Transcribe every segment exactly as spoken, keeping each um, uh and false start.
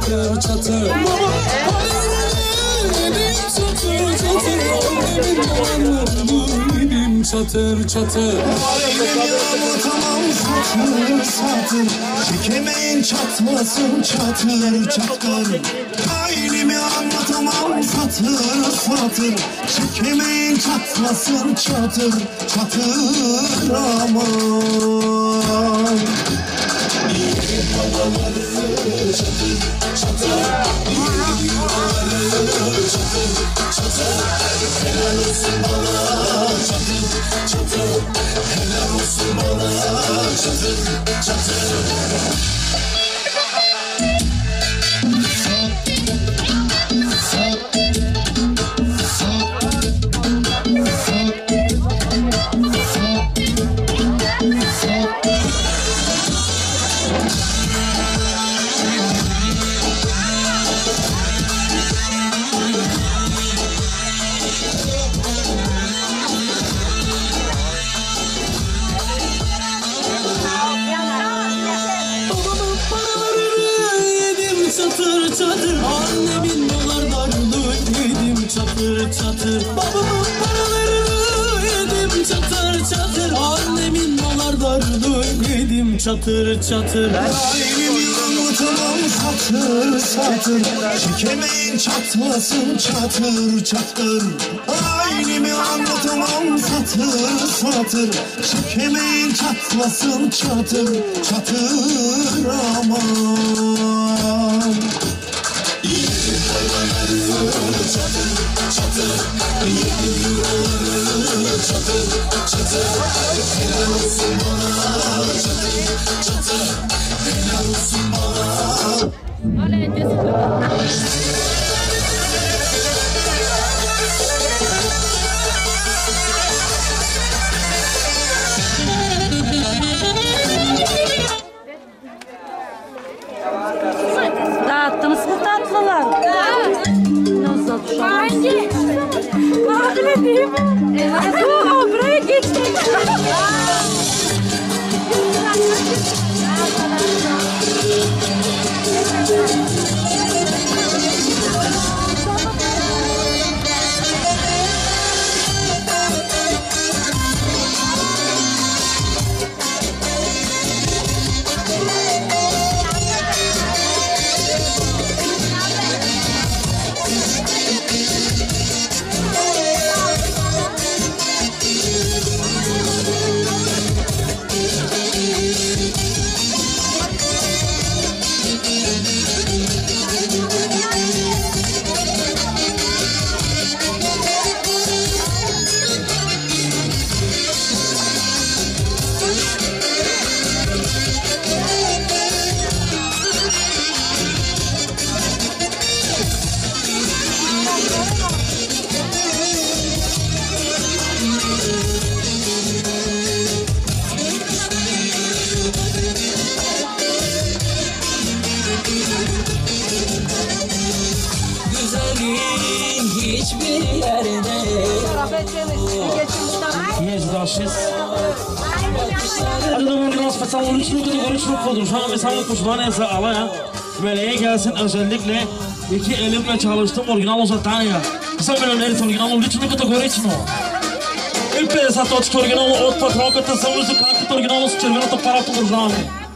çatır çatır. Baba yedim çatır çatır. Annemin dolanlarını yedim çatır çatır. Ailemin yağmur tamam satır satır. Çekemeyin çatmasın çatır çatır. Ailemi anlatamam satır satır. Çekemeyin çatmasın çatır çatır aman. Yiğit babaları çatır çatır. Yiğit yuvaları çatır çatır. Helal olsun bana çatır çatır. Helal olsun bana çatır çatır. Çatır çatır annemin dolarlarını yedim çatır çatır. Babamın paralarını yedim çatır çatır. Annemin dolarlarını yedim çatır çatır. Ailemi anlatamam satır satır. Çekemeyin çatmasın çatır çatır. Ailemi anlatamam satır satır. Çekemeyin çatmasın çatır çatır aman. Yiğit hayvanları çatır çatır. Yiğit yuvaları çatır çatır. Helal olsun bana çatır çatır. Helal olsun bana. Dağıttınız mı tatlılar? Nasıl şu an? Hangi? Kahve değil mi? Evet. Buraya geçtik. hiçbir yerde Jeźdaszyc. Ale no biraz specjalnie licznik do licznik podróżamy sami koşmaya alaya. Meleğe gelsin özellikle iki elimle çalıştım orijinal uzatanya. Kısa bölümleri orijinal licznik kategori için o. Il pensato che original od patroka ta savuzu kako original s červenato para podržavamo.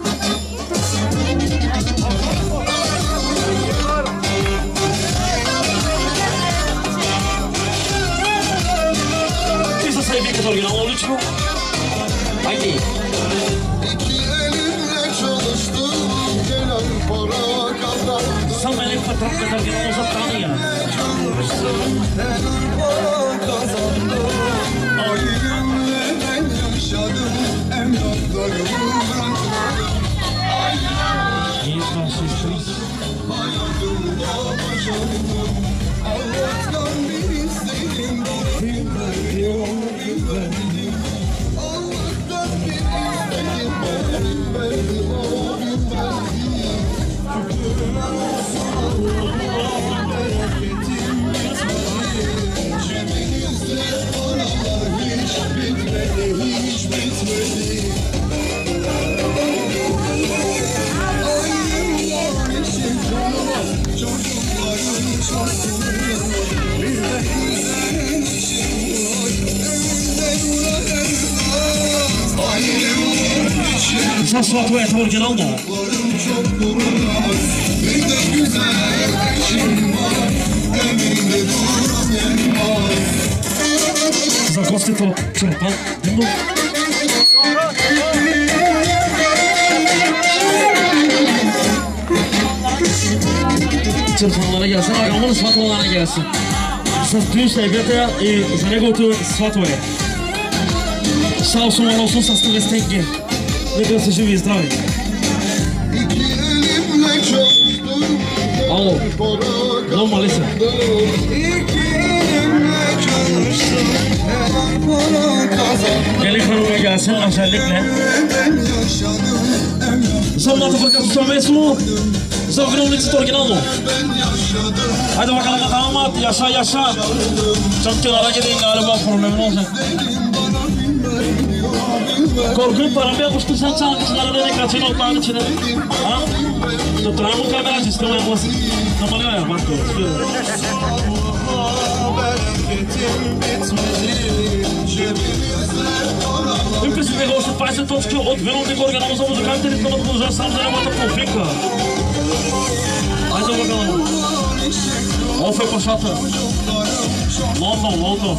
Sevdik original lično. Haydi. İki elimle çalıştım, gelen para kazandım. Sam melek patron kadar original uzatanya. Çalıştım, gelen para kazandım. Ailemle ben yaşadım, evlatlarımı bırakmadım. Jeźdaszyc. Hayatımda başardım, Allah'tan bir isteğim. Güvendim, güvendim. Allah'tan bir isteğim. Güvendim, o güvendim. Şükürler olsun Allah'a, bereketim bitmedi. Cebinizde paralar hiç bitmedi, hiç bitmedi. Ayım var, yeşil canım. Mesela Suat'ı et orijinal mı? Bir de güzel eşim var, evinde duran elmas. Zakoski to çırpan. Dinle. Çırpanlara gelsin, ağamın Suat'larına gelsin. Düğün seviyete za неговото сватове. Sağ olsun, var olsun, sastı ve stekli. Ne kadar живи и здрави. İki elimle çalıştım. Alo. Normal ise. İki elimle çalıştım. Helal para kazandım. Gelin hanıma gelsin özellikle. Ben yaşadım. Zamanı fırkası söylemesu. Zavrinovnic'in orijinal mı? Ben yaşadım. Hadi bakalım damat, yaşa yaşa. Çok kenara gidin galiba, problemin olacak. Korkup paramaya kuştursan çalgıçlara ne kaçın ortağın içine? Ha? Tutturan bu kamera sistemi yapmasın. Zamanı ya bak doğru. Импресивно е още двайсет точки от виновник оригинално за музикантите, ритмът продължава сам за ремата по финка. Айде bakalım. Of е пашата. Лондон, Лондон.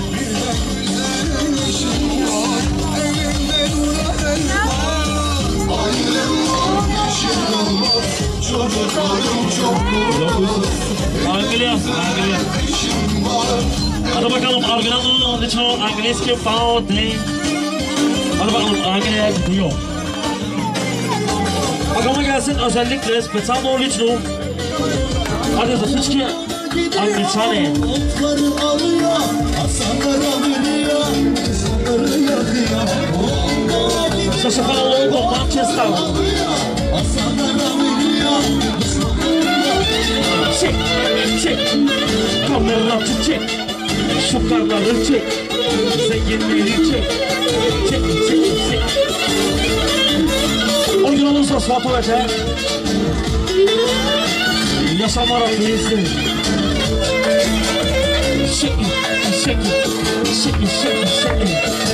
Angliya, Angliya. Hadi bakalım Arginal'ın için Angliski Power. Hadi bakalım Angliya gidiyor. Bakalım gelsin özellikle Spetsano Lichno. Hadi zatıçki Angliçane. Otları alıyor, Hasanlar alıyor, kızları yakıyor. Sasafana London, Manchester. Hasanlar alıyor, Çek, çek. Kameratı çek. Şokarları çek. Zenginleri çek. Çek, çek, çek. Orijinalımızda Suat'ı ve yaşamlar akıllısı. Çek, çek, çek, çek, çek.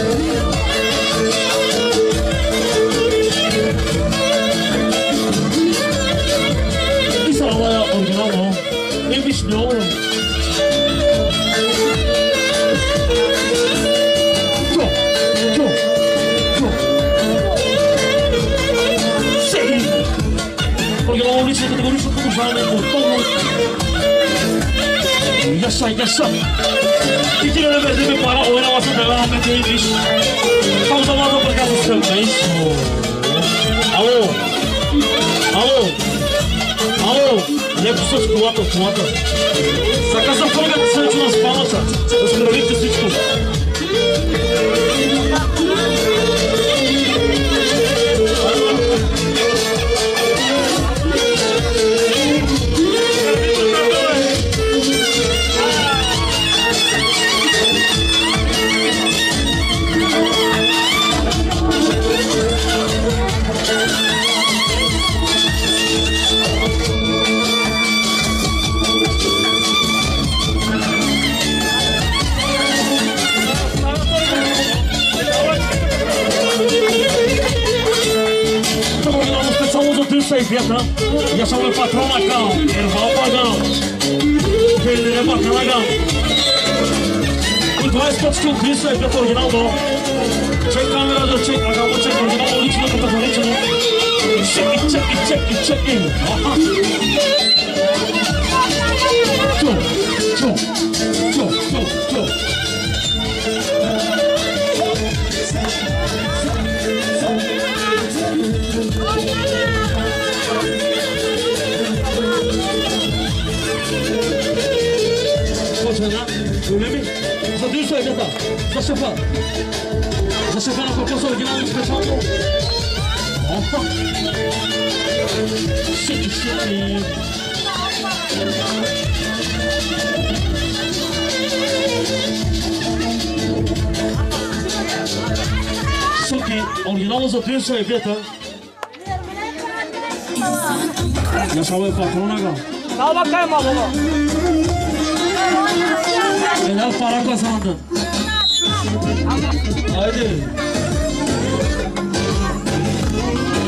İsa Allah'a orijinal mı? Neymiş ne oğlum? Go, go, go. Şey. Orijinal olduğu için kategori şu konuşan ne bu? Yaşa, yaşa. İki lira verdi bir para oynaması devam edeymiş. Tam zamanda bırakası söylemeyiz. Alo. Alo. Alo. Не пусаш колата, колата. Сака за фъргата се на спаната. Разкравихте всичко. Сейфията, yaşam ve patron akam, Erval Bagam, Kendine bakan agam. Bu двайсет точки от три сейфията оригинално. Чек камерата, чек агамı, чек оригинално, лично категорично. Чек и чек и чек и чек и. Чу, чу, чу, чу, чу. Öyle mi? За düğün söyledi. За şafa. За şafa na kokosu orijinalny specjalno. Opa. Şiki şiki. Şiki orijinalny za düğün söyledi. Yaşalı patrona ga. Al bakayım al baba. Helal para kazandın. Haydi.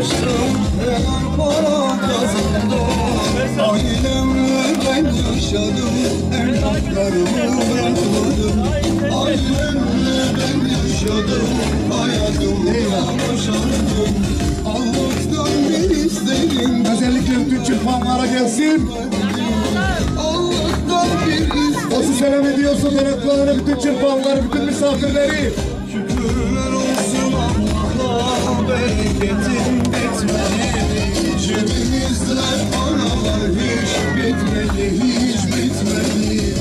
çalıştım, her para kazandım. Ailemle ben yaşadım, evlatlarımı bırakmadım. Ailemle ben yaşadım, hayatımı başardım. Allah'tan bir istedim, Özellikle bütün çırpanlara gelsin. Allah'tan bir istedim. Nasıl selam ediyorsun meraklarını, bütün çırpanları, bütün misafirleri. Şükürler olsun Allah'a, bereketin bitmedi. Cebimizde paralar hiç bitmedi, hiç bitmedi.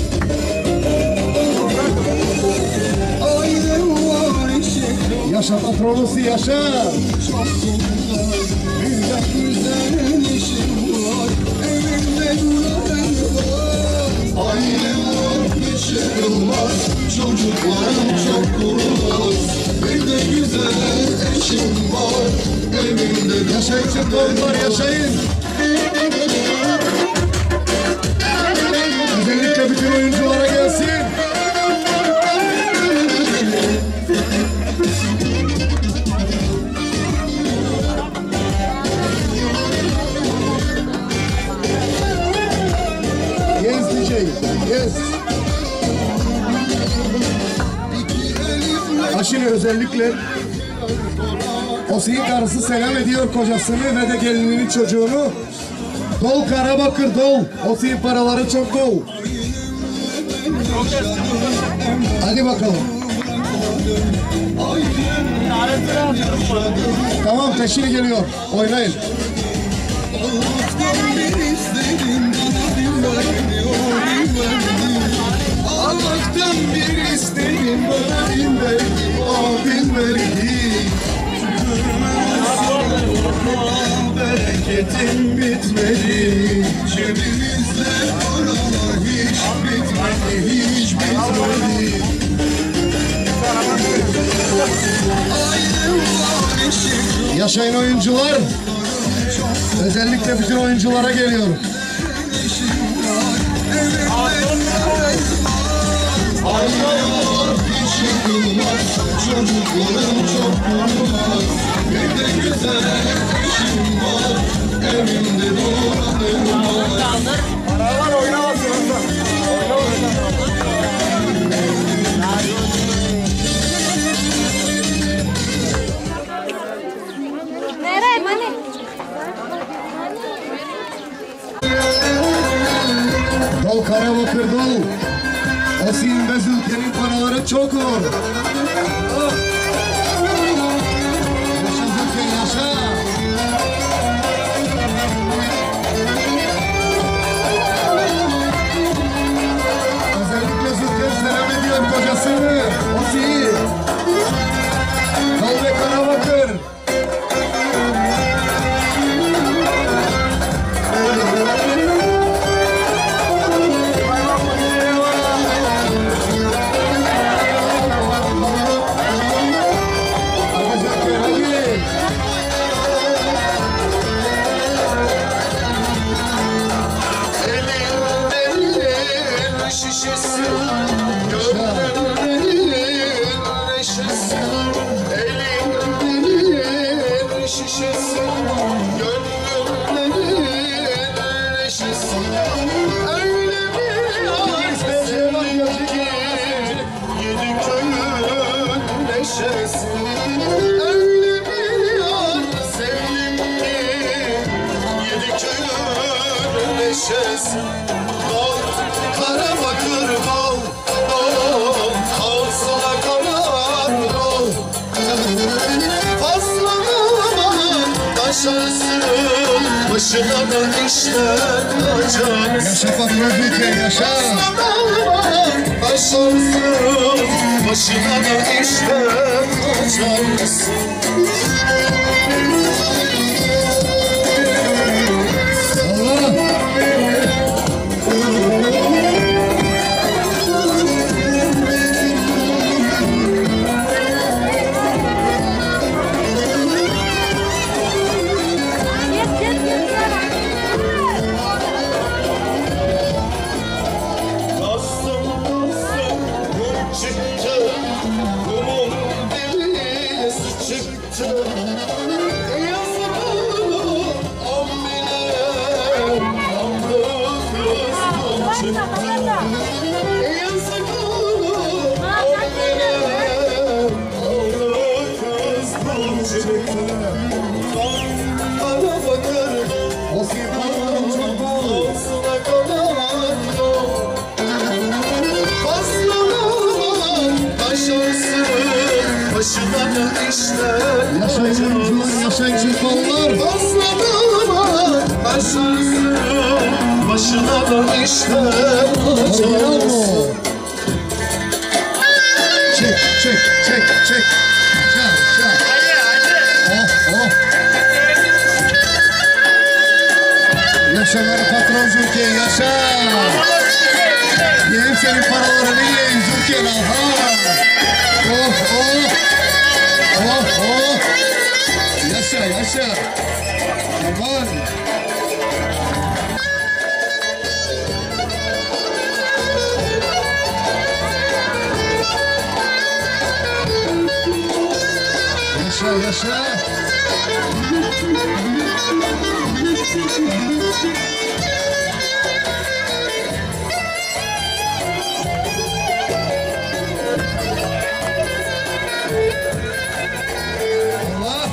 Ailem var, eşek Yaşa patronusu yaşa. çok kumlar. Güzel güzel işim var, evimde güven var. Ailem var, eşeğim var, çocuklarım çok kurulur. Bir de güzel eşim var, evimde Yaşayın çırpanlar, yaşayın. Özellikle bütün oyunculara gelsin. Yes D J, yes. Aşile özellikle Osi'nin karısı selam ediyor kocasını ve de gelininin çocuğunu. Dol Karabakır dol. Osi'nin paraları çok dol. Hadi bakalım. Tamam teşhir geliyor. Oynayın. Allah'tan bir istedim, bana bir verdi, o bir verdi. Allah'tan bir istedim, bana bir verdi, o bir verdi. Allah'a bereketin bitmedi. Cebimizde paralar hiç bitmedi, hiç bitmedi. Ailem var, eşim Yaşayın oyuncular. Özellikle bütün oyunculara geliyorum. çocuklarım çok kurulmaz. Bir de güzel eşim var, evimde doğranım var. Paralar oynamasın. Nereye mani? Dol Karabakır dol. Osin bez ülkenin paraları çok olur. Yaşa Zülker yaşa. Özellikle Zülker selam ediyor kocasını. Osin. Dol ve Karabakır. Şişesi, gönlümün neşesi. Elimlerin şişesi, gönlümün neşesi. Öyle bir yar sevdim ki, yedi köyün neşesi. Öyle bir yar sevdim ki, yedi köyün neşesi. Karabakır dol, dol, al sana karar dol. Fazla aman taşarsın, başına da işler açarsın. Yaşa patron Zülker yaşa. Fazla aman taşarsın, başına da işler açarsın. Allah. Kastım kastım kum çıktı, kumun deniz çıktı. Kara bakır O senin paraların çok bol. Ağzına kalan yok Fazlalığın taşarsın Başına da işler Yaşayın oyuncular, yaşayın çırpanlar. Fazlalığın taşarsın Başına da işler açarsın Çek, çek, çek, çek. Çak, çak. Oh, oh. Yaşa beni patron Zülken, yaşa. Yiyeyim senin paralarını, yiyeyim Zülken, aha. Oh, oh. Oh, oh. Yaşa, yaşa. Aman. Yaşa, yaşa. Allah.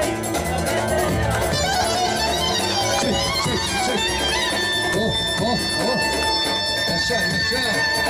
Çek, çek, çek. Oh, oh, oh. Yaşa, yaşa.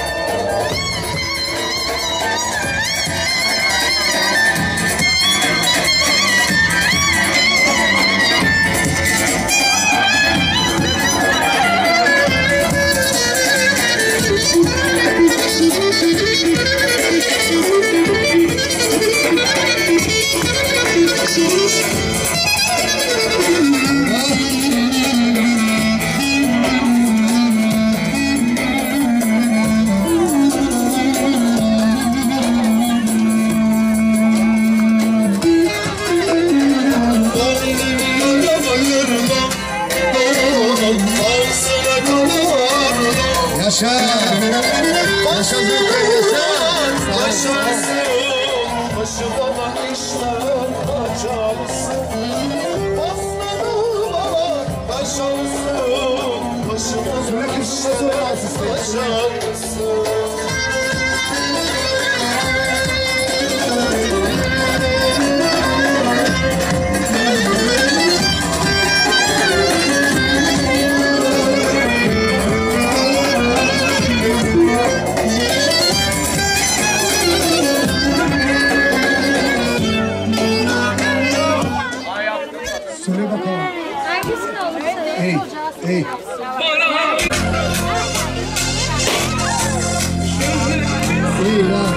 Yaşa. Yaşa Zülken, yaşa. Yaşarsın Başına da işler açarsın Fazlalığın taşarsın Başına da işler açarsın Söyle bakalım. Hangisini alırsa? Ey, ey. İyi lan.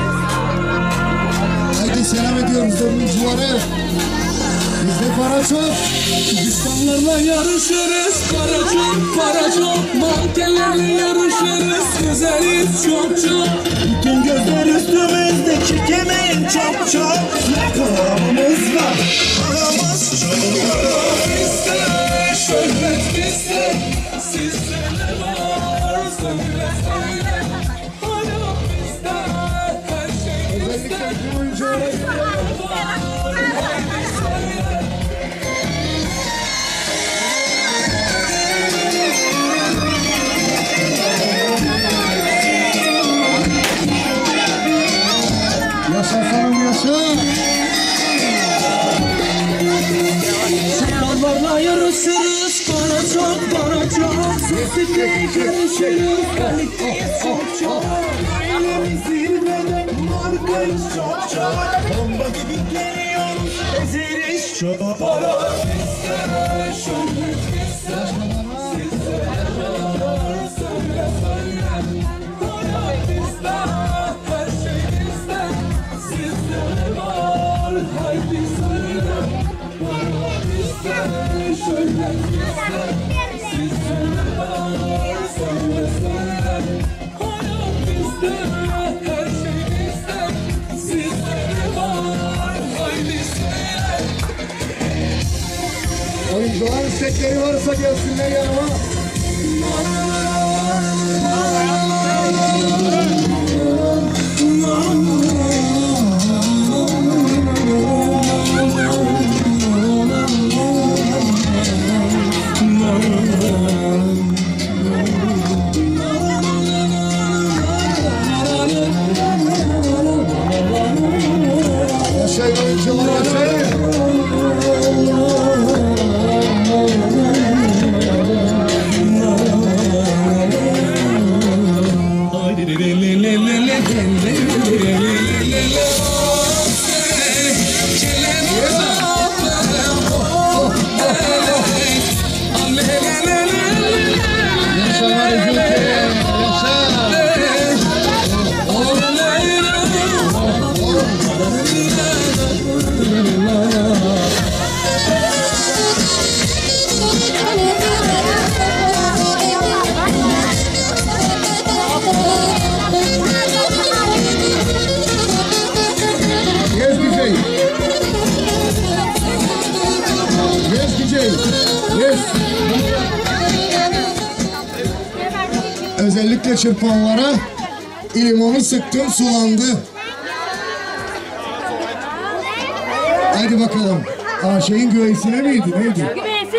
Haydi selam ediyoruz oyuncuları. Bizde para çok. İnsanlarla yarışırız, para çok, para çok. Mankenlerle yarışırız, güzeliz çok çok. Bütün gözler üstümüzde, çekemeyin çok çok. Paramız var, paramız çok. Bizde, şöhret bizde, sizde ne var? Söyle söyle, para bizde, her şey bizde. Özellikle bu oyunculara Haydi söyle. yaşa sanım yaşa. Krallarla yarışırız, para çok, para çok. Sizle yarışırız, kaliteyiz çok çok. Ailemiz zirvede, markayız çok çok. Bomba gibi geliyoruz, ezeriz çok. Para bizde, şöhret bizde, sizde ne var? Söyle söyle, para bizde, her şey bizde, sizde ne var? Haydi söyle, para bizde, şöhret bizde, sizde ne var? Söyle söyle, para bizde, her şey bizde, sizde ne var? Haydi söyle. Oyuncuların istekleri varsa gelsinler yanıma. Yaşayın oyuncular, yaşayın. özellikle çırpanlara limonu sıktım, sulandı. Hadi bakalım. Aa, şeyin güveysine miydi? Neydi?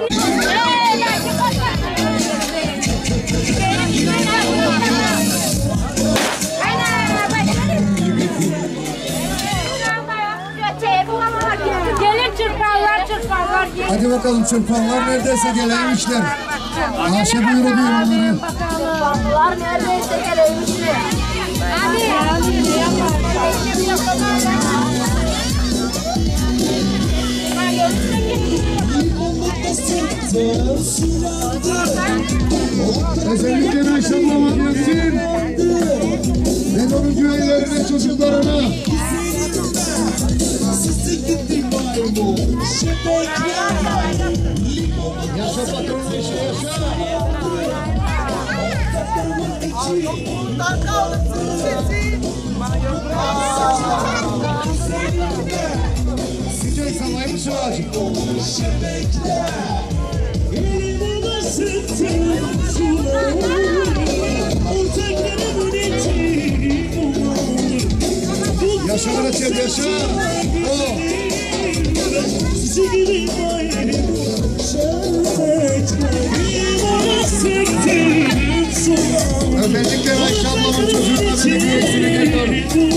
Gelin çırpanlar çırpanlar. Hadi bakalım çırpanlar neredeyse geleymişler. Ayşe buyur diyor onları. Çırpanlar neredeyse geleymişler. Hadi. Özellikle Ayşe ablama gelsin. Ben onun güveylerine, çocuklarına. Yaşa patronun işi yaşa. Sıcak salayım mı şu ağacı? Yaşa bırakır yaşa. Oh. Özellikle Ayşe ablamın çocuklarını büyüksüne geliyorum.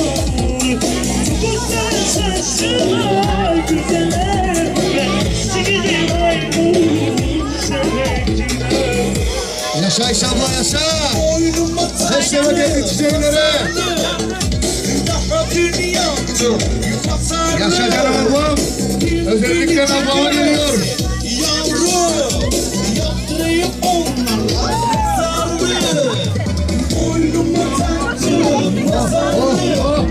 Yaşa Ayşe abla yaşa. Seçleme geldi çiçeklere. Yaşa canım ablam. Özellikle ablama geliyor. Oh, oh.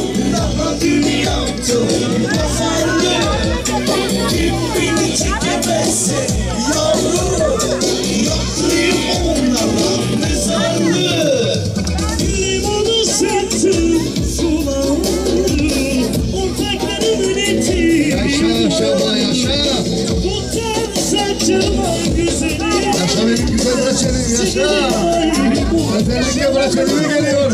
Yaşa benim güzel bıraçelim yaşa. Özellikle bıraçelime geliyor.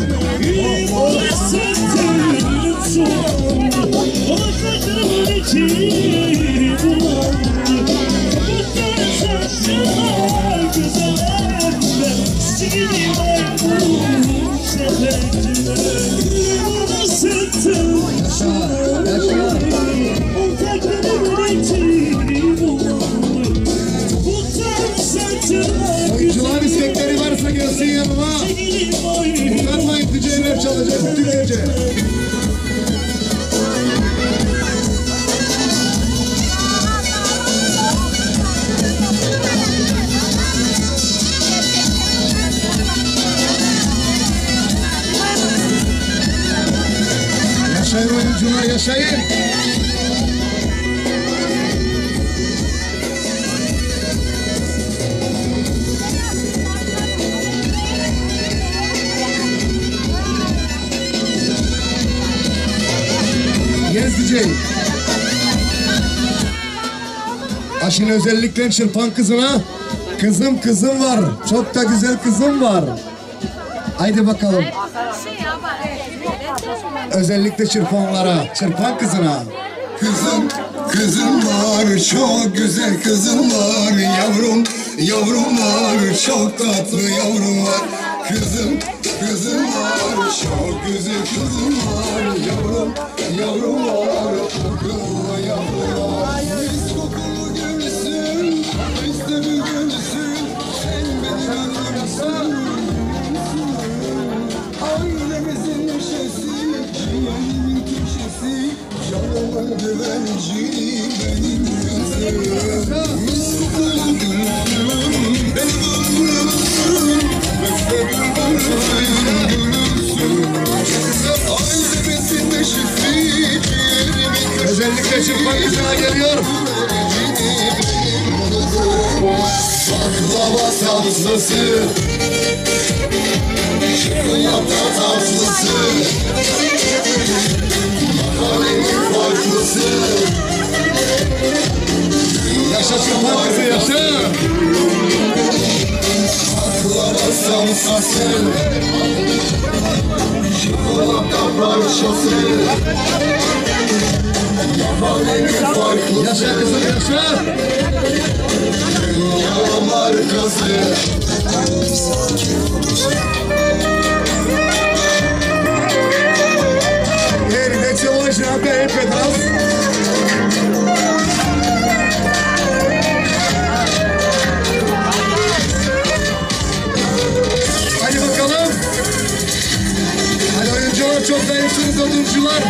Oyuncular istekleri varsa gelsin yanıma. Utanmayın, D J'ler çalacak bütün gece. Yaşayın oyuncular, yaşayın. Yes D J. Aşın özellikle çırpan kızına. Kızım kızım var. Çok da güzel kızım var. Haydi bakalım. Özellikle çırpanlara. Çırpan kızına. Kızım, kızım var, çok güzel kızım var. Yavrum, yavrum var, çok tatlı yavrum var. Kızım, kızım var, çok güzel kızım var. Yavrum, yavrum var, kokulu yavrum var. Mis kokulu gülsün, istemim gülsün. Sen beni öldürürsen. Ailemizin neşesi, ciğerimin köşesi. Canımın güvenci, benim gözlerim. Mis kokulu gülsün, benim ömrümsün. Mesleğim gülsün, gülsün. Ailemizin neşesi, ciğerimin köşesi. Özellikle çırpan kızına geliyor. Baklava tatlısı, çikolata tatlısı, makarnenin farklısı. Yaşa çırpan kızı yaşa. Baklava samsası Çikolata parçası Mahallenin farklısı Yaşa kızım yaşa. Dünya markası Perdeçe hoşuna da hep etmez. Hadi bakalım. Hadi oyuncular çok zayıfsınız oduncular.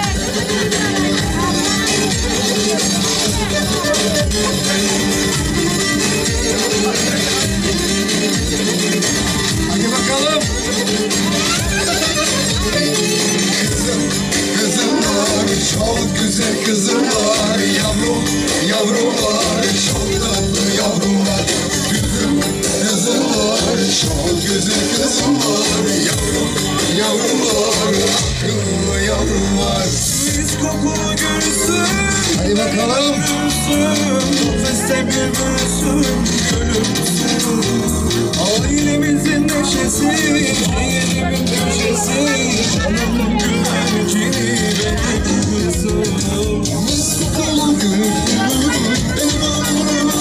Hadi bakalım. Kızım var, çok güzel kızım var. Yavrum, yavrum var, çok tatlı yavrum var. Kızım, kızım var, çok güzel kızım var. Yavrum, yavrum var, akıllı yavrum var. Biz kokulu gülsün Hadi bakalım. Nefeste bir gülsün gülümsün Ailemizin neşesi Yeğenimin köşesi Canımın güvercini benim kızım Kızım gülüm, benim yavrum.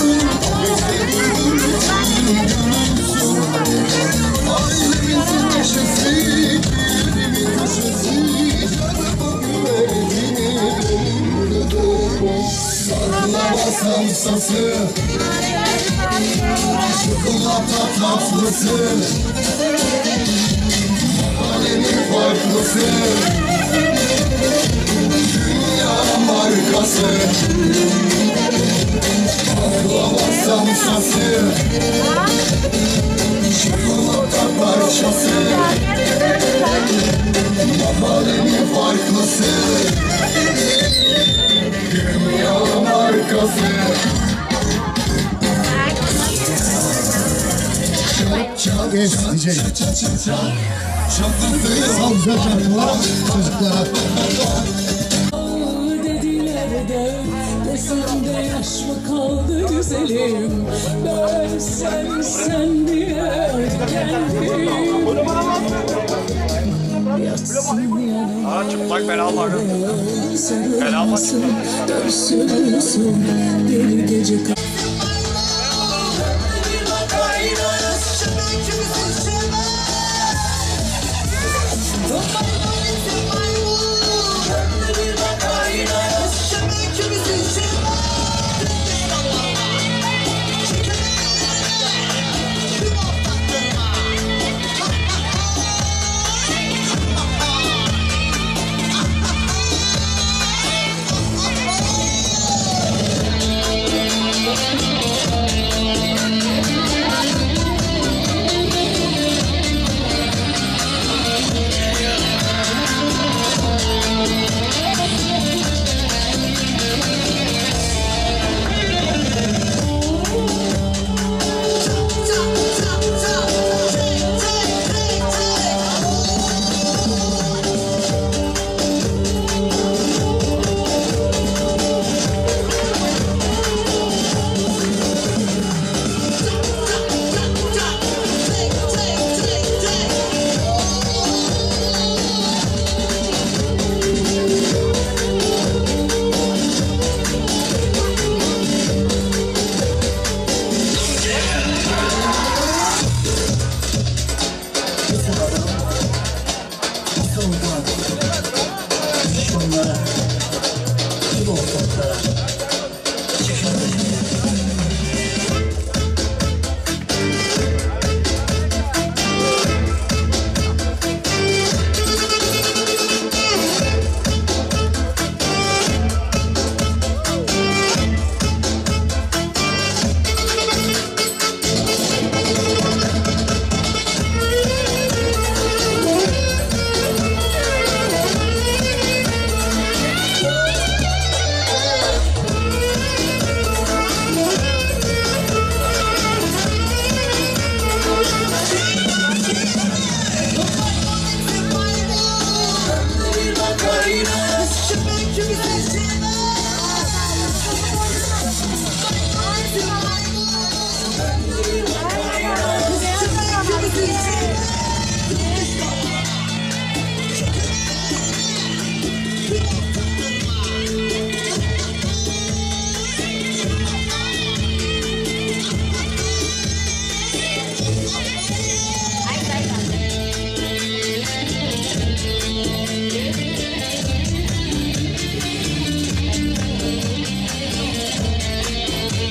Ailemizin neşesi, yeğenimin köşesi. Canımın güvercini benim kızım. Saklama samsası Çikolata tatlısı Mahallenin farklısı Dünya markası Baklava samsası Çikolata parçası Mahallenin farklısı Dünya markası Evet, D J. Al güzel şarkılar çocuklara. Dediler de gözümde yaş mı kaldı güzelim Ben sen sen diye geldim Yatsın yanıma Çıplak bela var. sarılmasın dönsün deli gece Kızım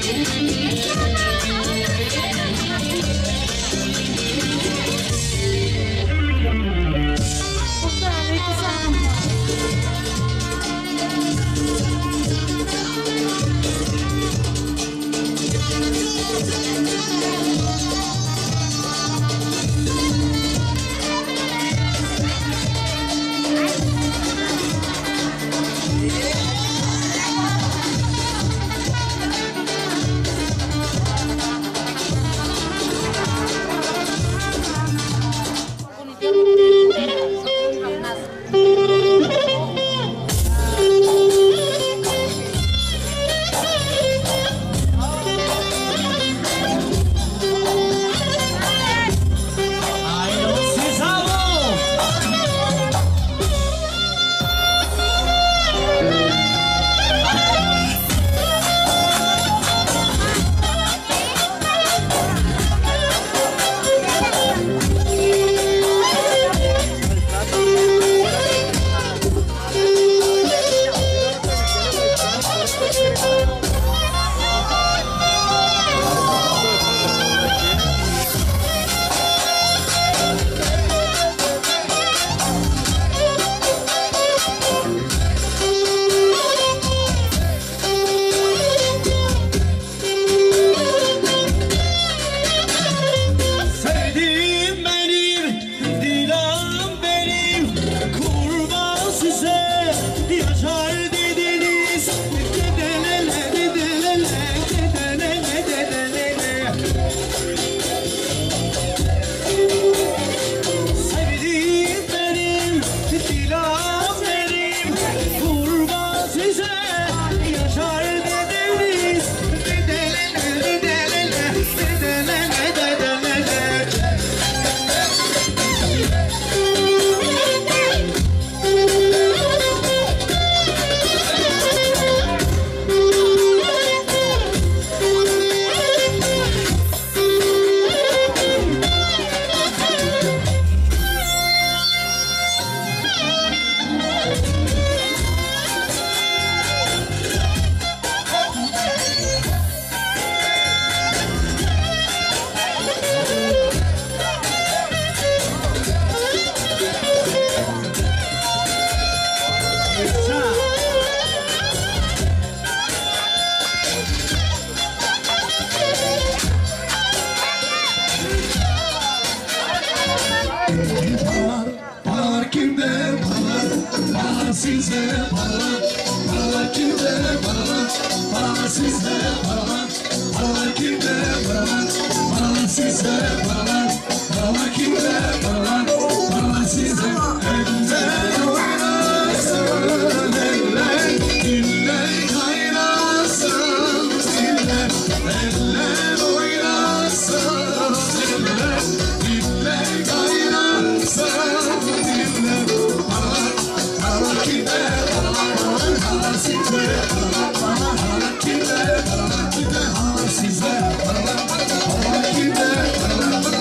Size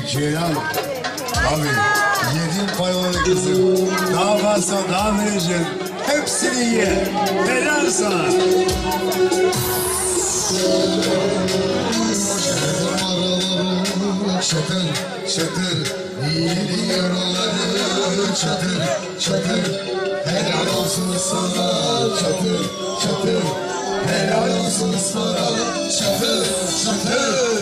Ceylan. Abi yedin payını kızım. Daha fazla daha vereceksin. Hepsini ye. Helal sana. Çatır çatır iyiliği yaraları çatır çatır helal olsun sana çatır çatır helal olsun sana çatır çatır.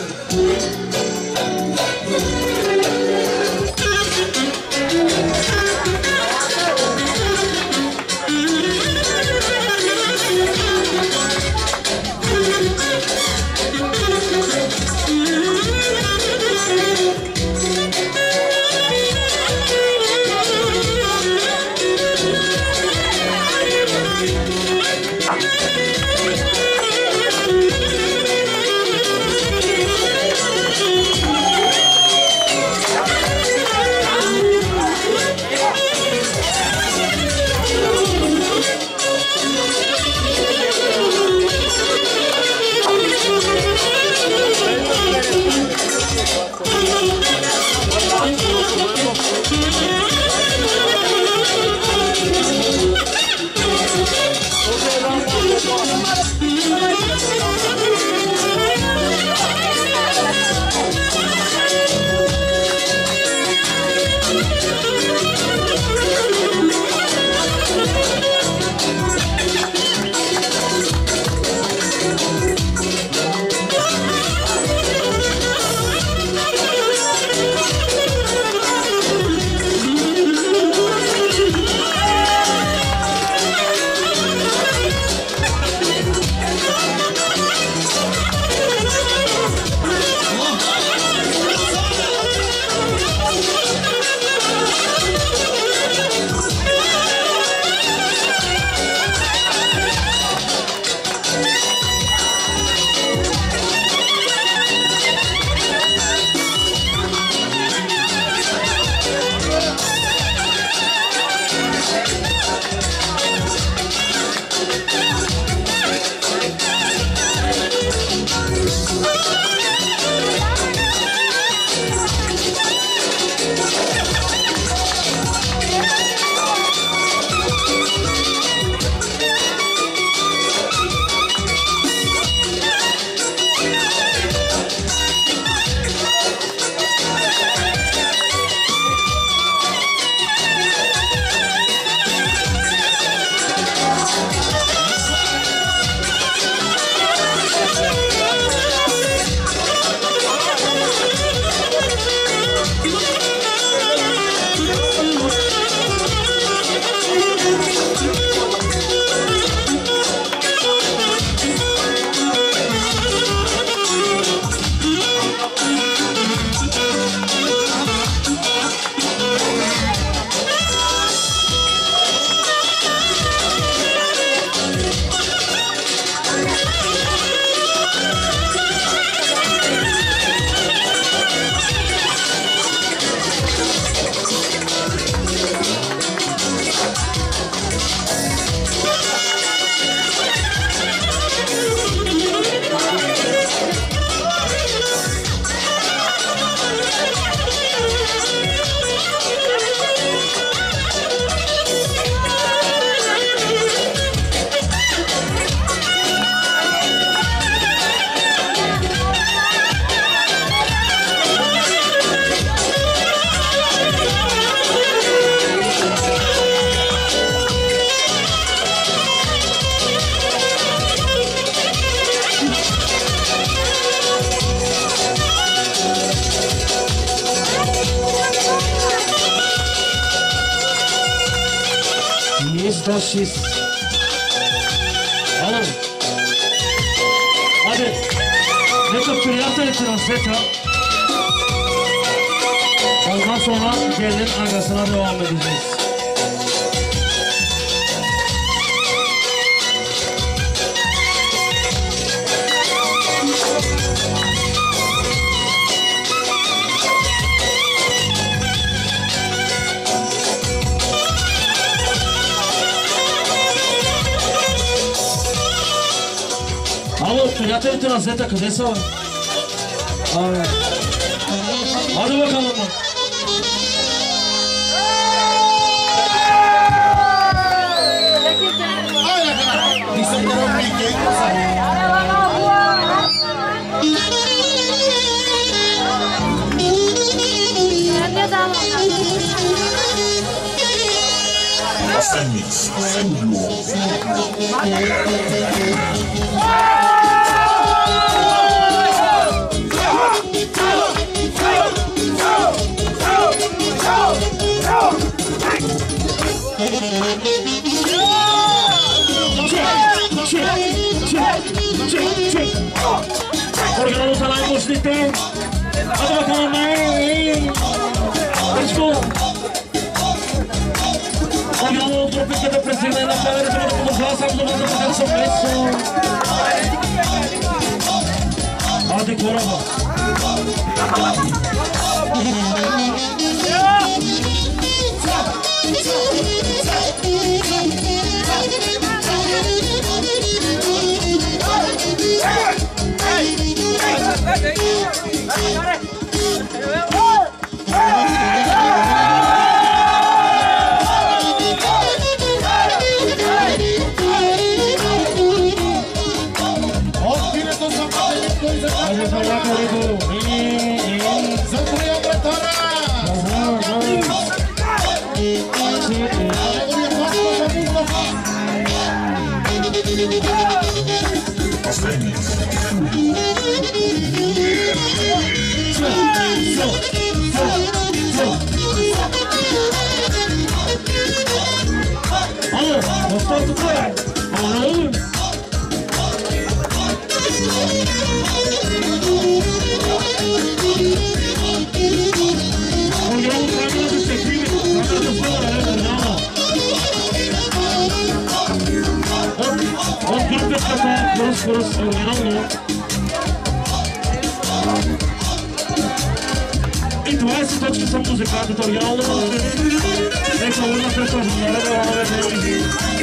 Dosis. Alın. Hadi. Ne çok priyatel transeta. Ondan sonra gelin arkasına devam edeceğiz. Alô, priyatel transeta, cadê essa? Ah. Hadi bakalım. Organı salayım boşlukta. Hadi bakalım. Let's go. Organı oturup ülkede presidente na câmera de uma população do mundo para São Benço. Hadi korama. Cross, cross, organalo. И двайсет точки са музикантите оригинално. Нека урна прето народа, ала бе.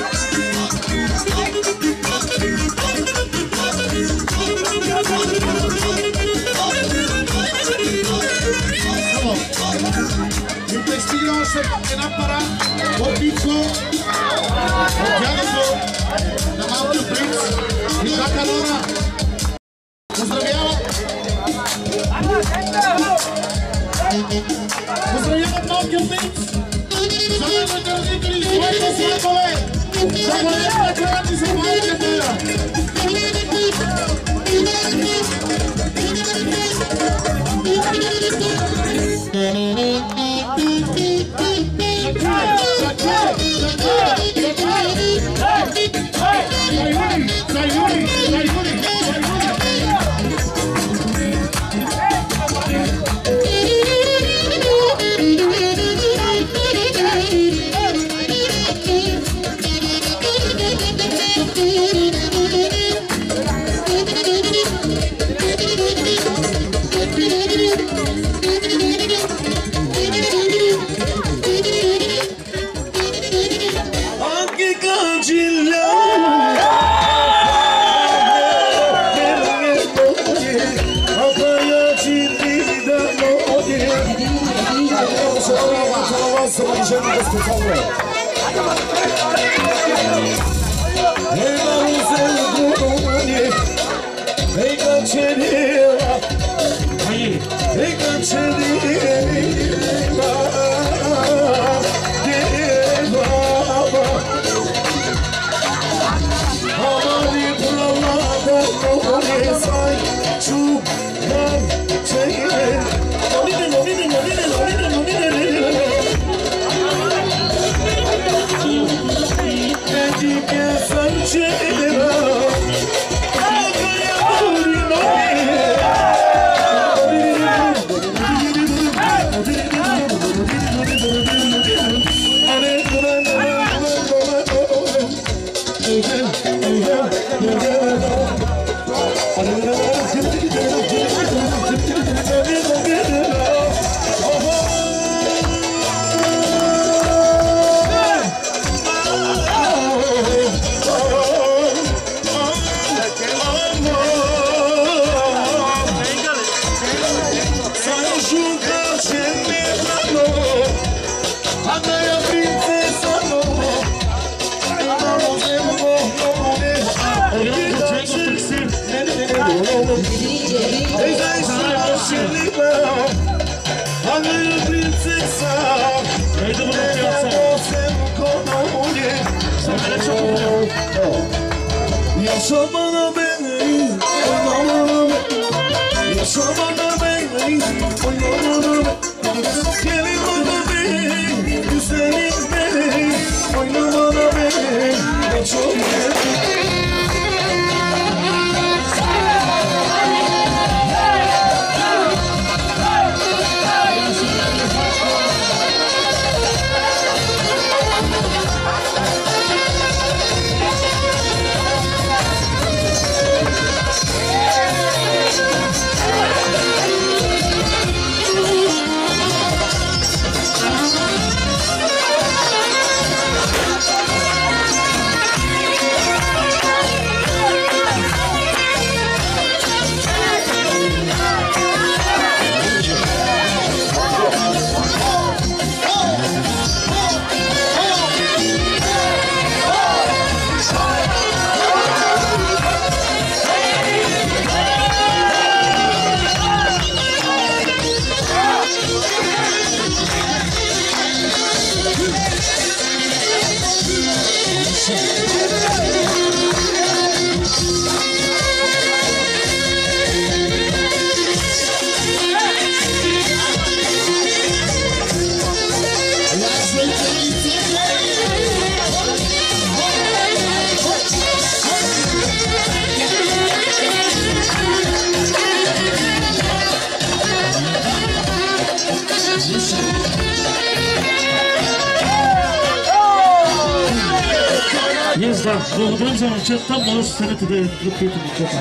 Investigação se na para o pico, o diálogo, na mão do Prince, e da calora. Pozdrawiam. Pozdrawiam Tokyo Prince. Zapraszam do Nikoli, Słajko Słajkowe. Zapraszam do Kraty Neydi bunu yapsam? Sen bana çok oluyor. Yaşa bana beni, oynamana beni. Yaşa bana beni, oynamana beni. Gelin bana beni, güzelim beni. Oynamana beni, ben çok beni. Jest tak, благодарим за момчета, може да станете да пиете момчета.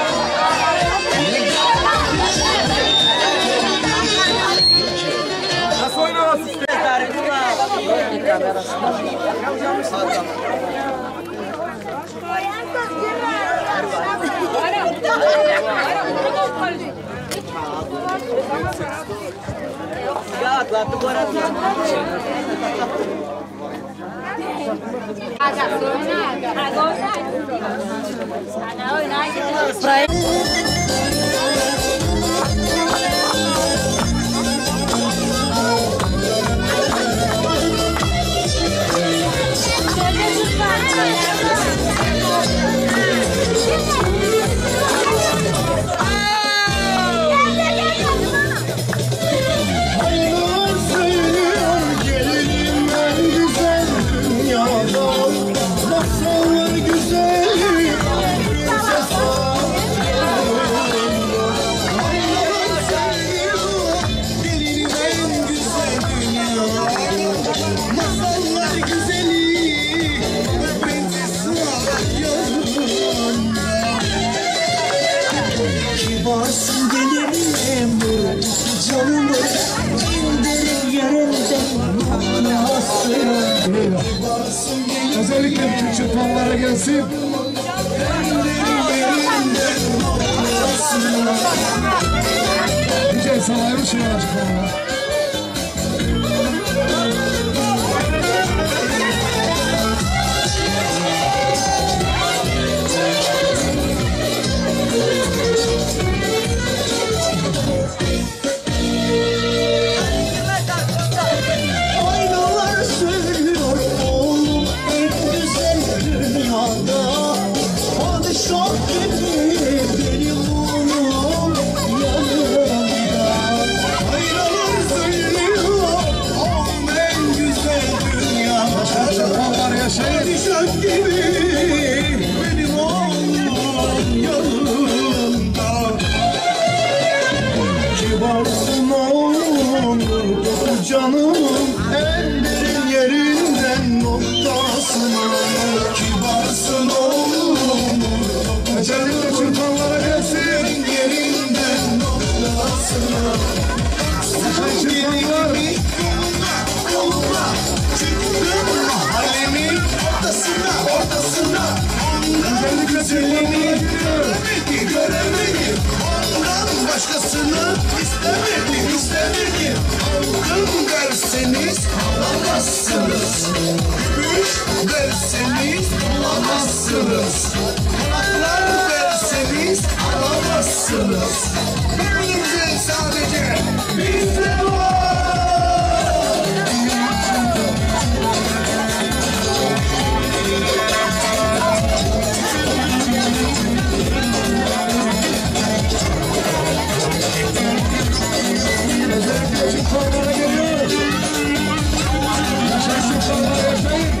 Özellikle bütün çırpanlara gelsin. Güzel salayım şu açıklamaya. Canım en derin yerinden noktasına kibarsın oğlum. Özellikle çırpanlara gelsin. Yerinden noktasına Çırpanlar. Yoluna çıktım mahallemin ortasına ortasına. Özellikle çırpanlara Göremedi göremedi ondan başkasını istemedi istemedi. Aldım derseniz alamazsınız. Gümüş derseniz alamazsınız. Kulaklar derseniz alamazsınız. yapamazsınız. Böyle güzel sadece bizde var. Özellikle çocuklara geliyor. Yaşasın çocuklar, yaşayın.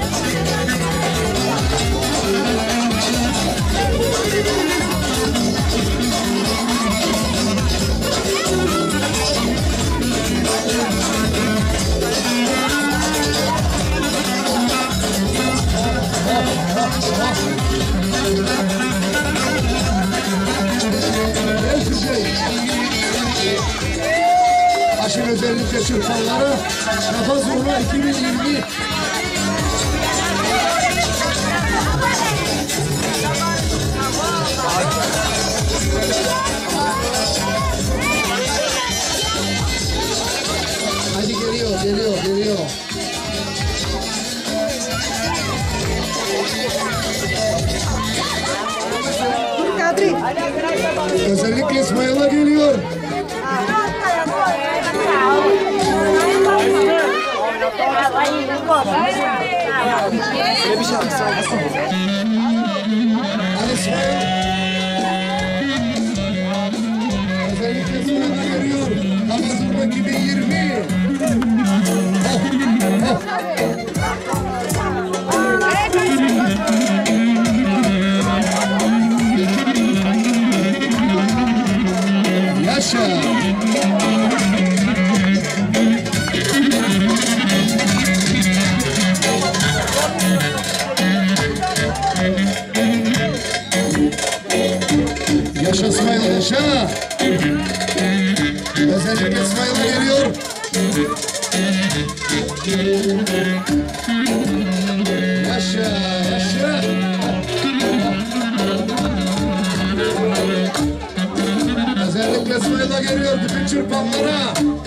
Aşın özellikle çırpanlara Şafa Zurna iki bin yirmi. Hadi geliyor, geliyor, geliyor. Özellikle İsmail'a geliyor. Hadi İsmail. Özellikle İsmail'a geliyor. Ramazan iki bin yirmi. Oh, oh. Yaşa. Yaşa İsmail, yaşa. Özellikle İsmail'a geliyor. Yaşa, yaşa. Özellikle İsmail'a geliyor bütün çırpanlara.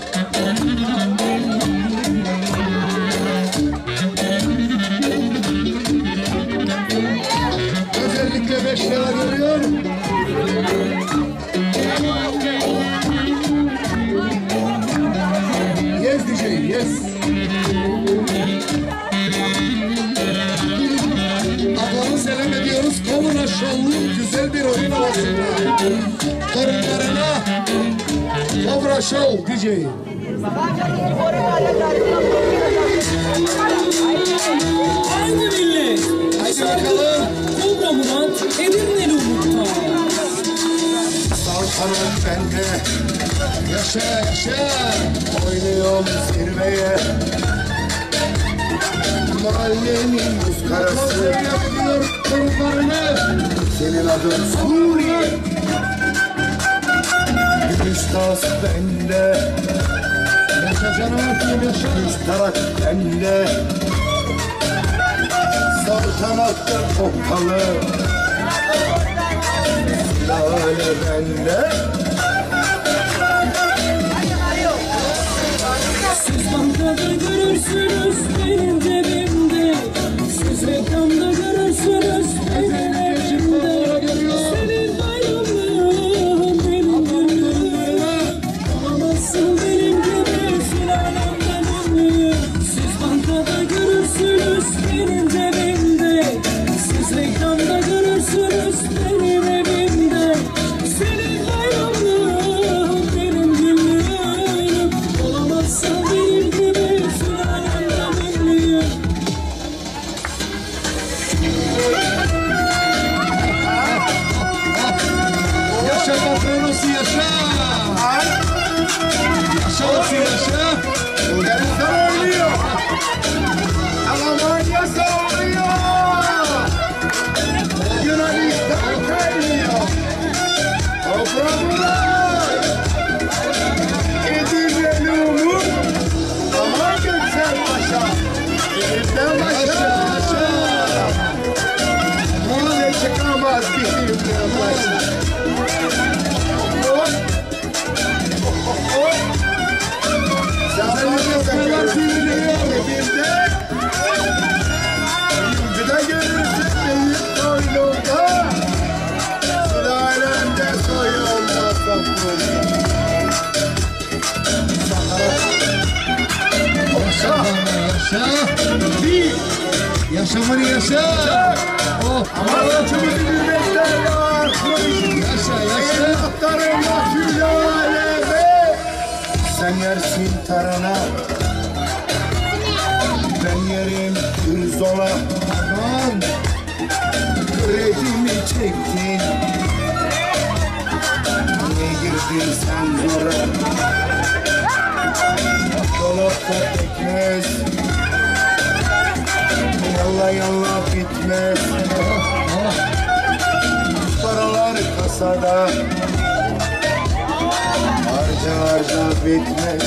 Özellikle beş lira geliyor. Yes D J, yes. Ablamı selam ediyoruz. Kovuna Show'un güzel bir oyun havasında. Torunlarına Kovra Show D J. Haydi millet. Haydi bakalım. Kobra Murat Edirne'li Umut'ta. Saltanat bende, Yaşa, yaşa. oynuyorum zirveye. Mahallenin buz karası, Selam ediyor torunlarını. senin adın Suriye. Gümüş tas bende, Yaşa canım, yaşa. gümüş tarak bende. Saltanatta okkalı, lale bende. Siz bankada görürsünüz benim cebimde. Siz reklamda görürsünüz benim evimde. Senin bayramlığın benim gönlümde. Olamazsın benim gibi sülalemden ünlü. Siz bankada görürsünüz benim cebimde. Siz reklamda görürsünüz benim evimde. Senin bayramlığın Yaşa. Bir. Yaşamanı yaşa. Oh. Amaçımızı bilmekler var. Yaşa yaşa. Muhtarım yaşıyor aleme. Sen yersin tarhana. Ben yerim pirzola. Aman. Yüreğimi çektin. Niye girdin sen zora? Dolapta pekmez. Yalla yalla bitmez. Paralar kasada. Harca harca bitmez.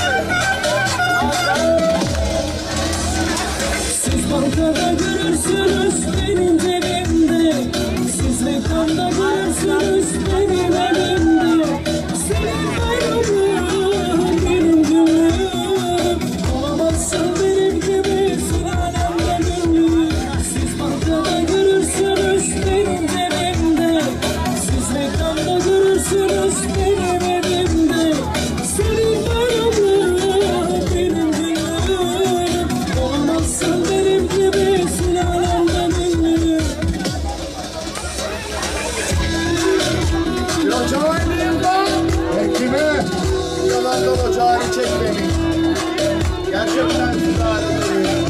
Siz bankada görürsünüz benim cebimde. Siz mekanda görürsünüz benim elimde. Senin bayramın benim gönlüm. Olamazsın benim gibi sülalemde gönlüm. Siz bankada görürsünüz benim cebimde. Siz mekanda görürsünüz benim elimde. Senin bayramın benim gönlüm. Olamazsın benim gibi sülalemde gönlüm. Ocağın lan. Ekime. Yalan dolu ocağını çek beni. Gerçekten sülaleliyim.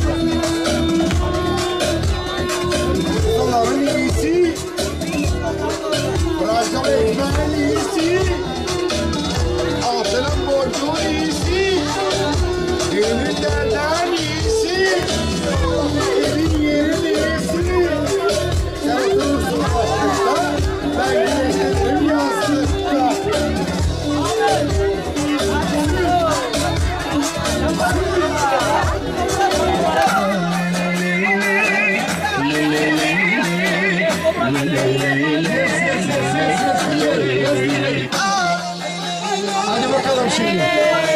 Doların iyisi. Bırakın ekmeğin iyisi. Altının borcun iyisi. Evin derden iyisi. Evin yerin iyisi. Sen durursun başlıkta. Ben güneşlerim yazlıkta. Hadi bakalım şimdi.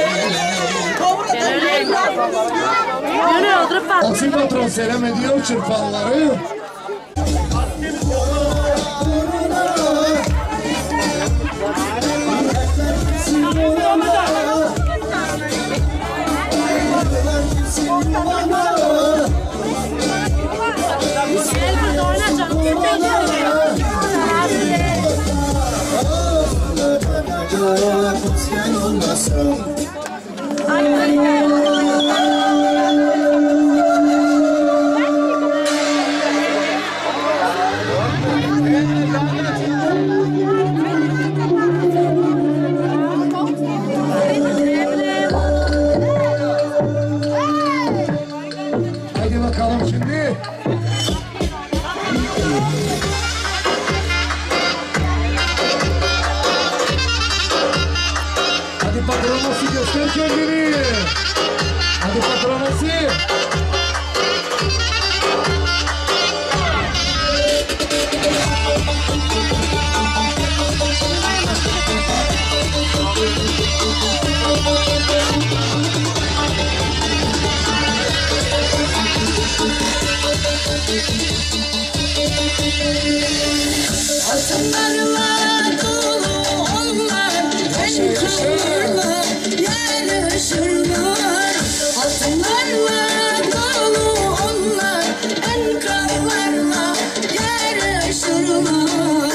Yürü oturup bak. Asil patron selam ediyor çırpanları. Elbette oynayacağım. Hadi bakalım şimdi. Hadi patronası göster kendini. Hadi patronası. Atlarla dolu onlar, yarışırlar, yarışırlar. Atlarla dolu onlar, en krallarla yarışırlar.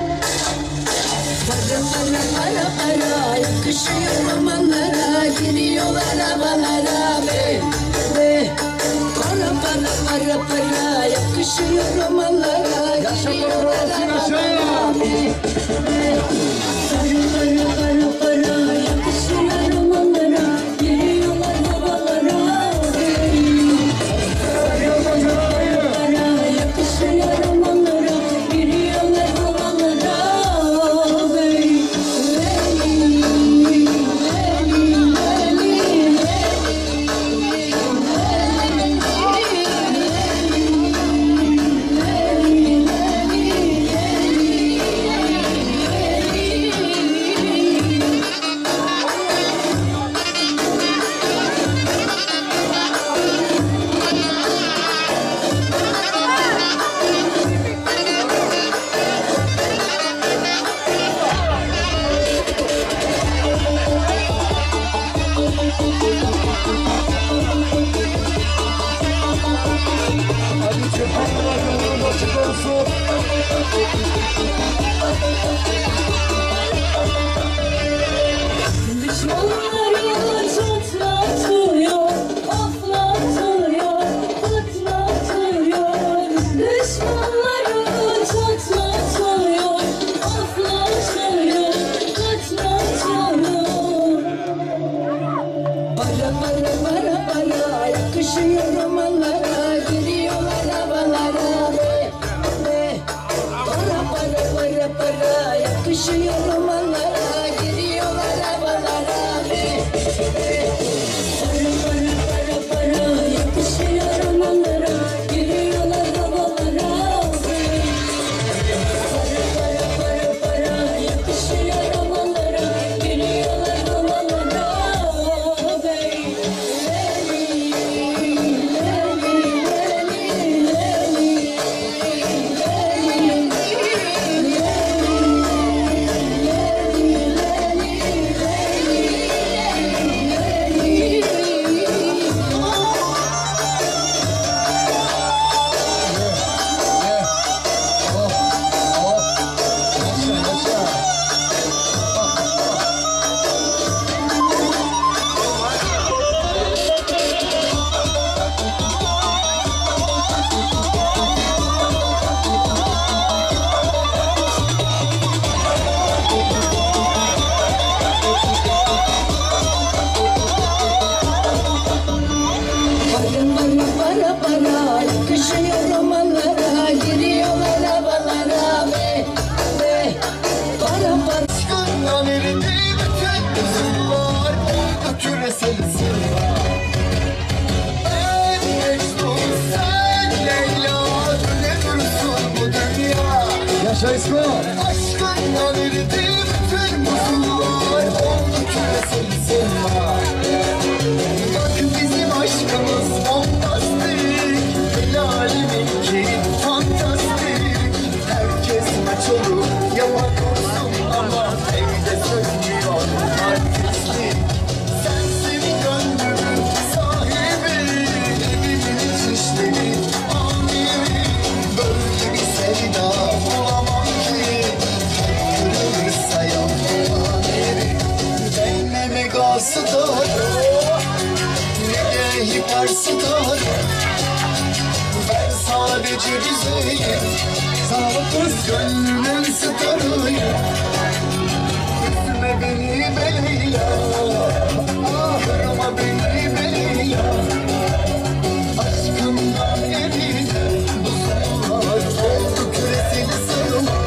Para para para para, yakışıyor amanlara, giriyorlar havalara be be. Para para para para, yakışıyor amanlara, giriyorlar havalara be be. Para para para para, yakışıyor amanlara, giriyorlar havalara be. Para para para, yakışıyor amanlara, giriyorlar havalara be. Leli, leli, leli, leli, leli, leli. erildi bütün buzullar, oldu küresel ısınma. Ben Mecnun, sen Leyla, ne dursun bu dünya. Yaşa İsko. Aşkından eridi bütün buzullar, oldu küresel ısınma. Bak bizim aşkımız fantastik, el aleminki fantastik. Herkes maç olur, yalan olsun ama evde söylüyor artistik. Sensin gönlümün sahibi, evimin içişleri amiri. Böyle bir sevda olamam ki, kırılırsa yapma amiri. Ben ne megastar, ne de hiperstar. Ben sadece güzelim, sağlıklı gönlümün starıyım. Üzme beni be Leyla, kırma beni be Leyla. Aşkımdan eridi buzullar, oldu küresel ısınma.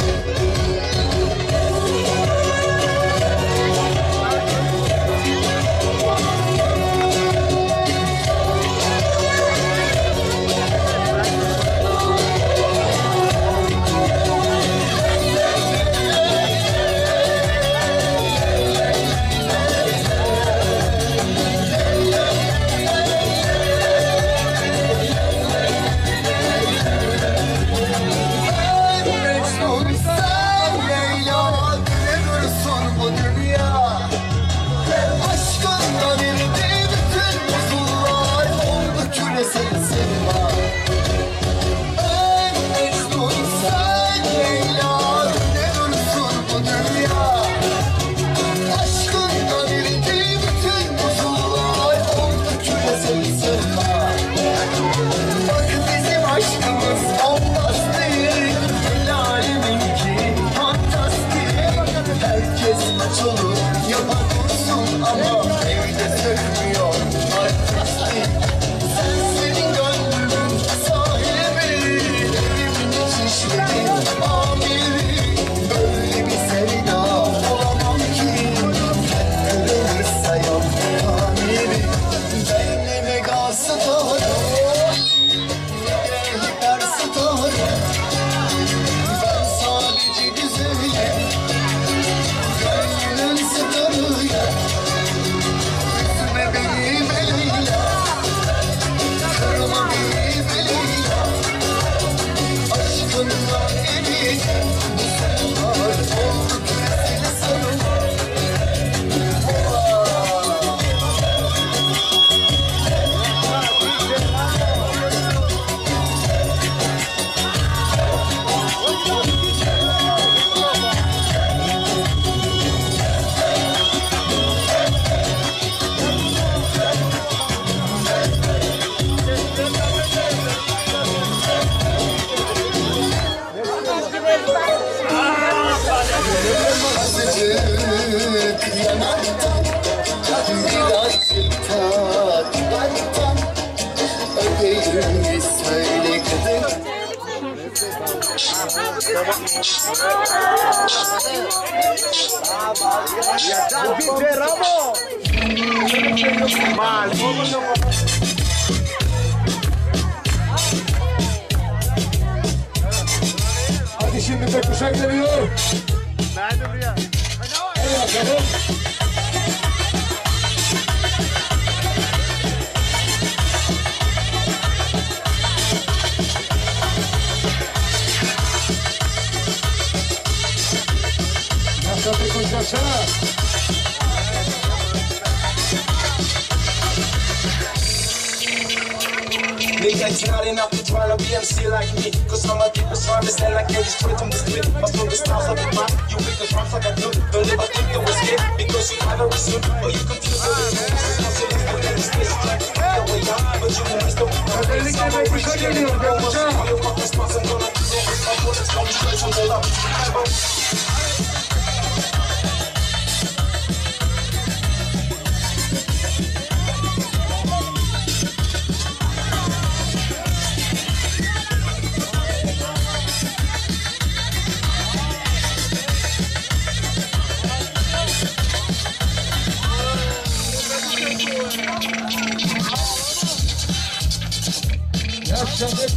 Hadi şimdi Bekuş'a geliyor. Nerede buraya? Hadi bakalım. Yaşa Bekuş yaşa. Niggas trying out to try to be M C like me. Cause I'm a deeper trying to stand like Andy straight from the spit. My smoke is styles of the mind. You make the drums like I do. Don't ever think it was hit because you never assume. Or you confuse the two. I'm so used to letting space try to figure your way out. But you always don't know. Özellikle Bekuş'a geliyor Bekuş'a. I'm fuck response. I'm gonna do it. My bullets gonna straight from the love.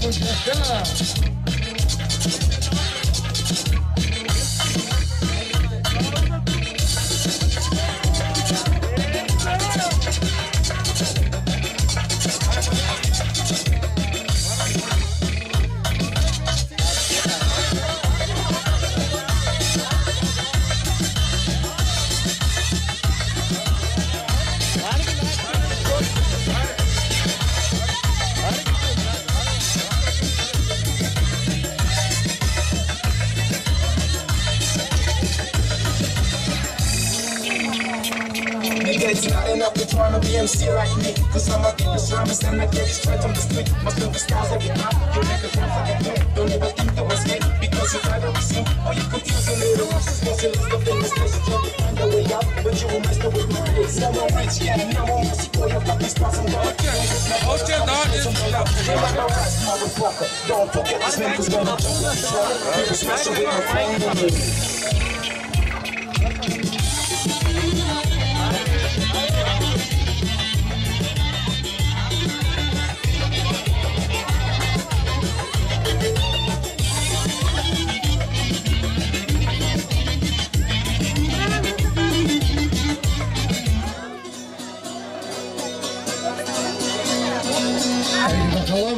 Şaka. It's not enough to try to be M C like me, cause I'm a deep Islamist and I get it straight from the street. My superstars every night, you make it sound like a thing. Don't ever think that was fake, because you gotta receive. Or you could use a little responsibility of the mistakes. You try to find a way out, but you will mess up with my face. I'm a rich, yeah, no more music, or you've got these spots on God. Don't forget this name, cause when I'm people special with my family. Bakalım.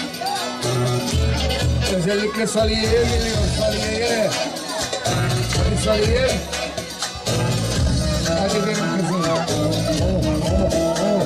Özellikle Saliye'ye geliyor. Saliye'ye. Hadi Saliye. Hadi benim kızım. Oh, oh, oh.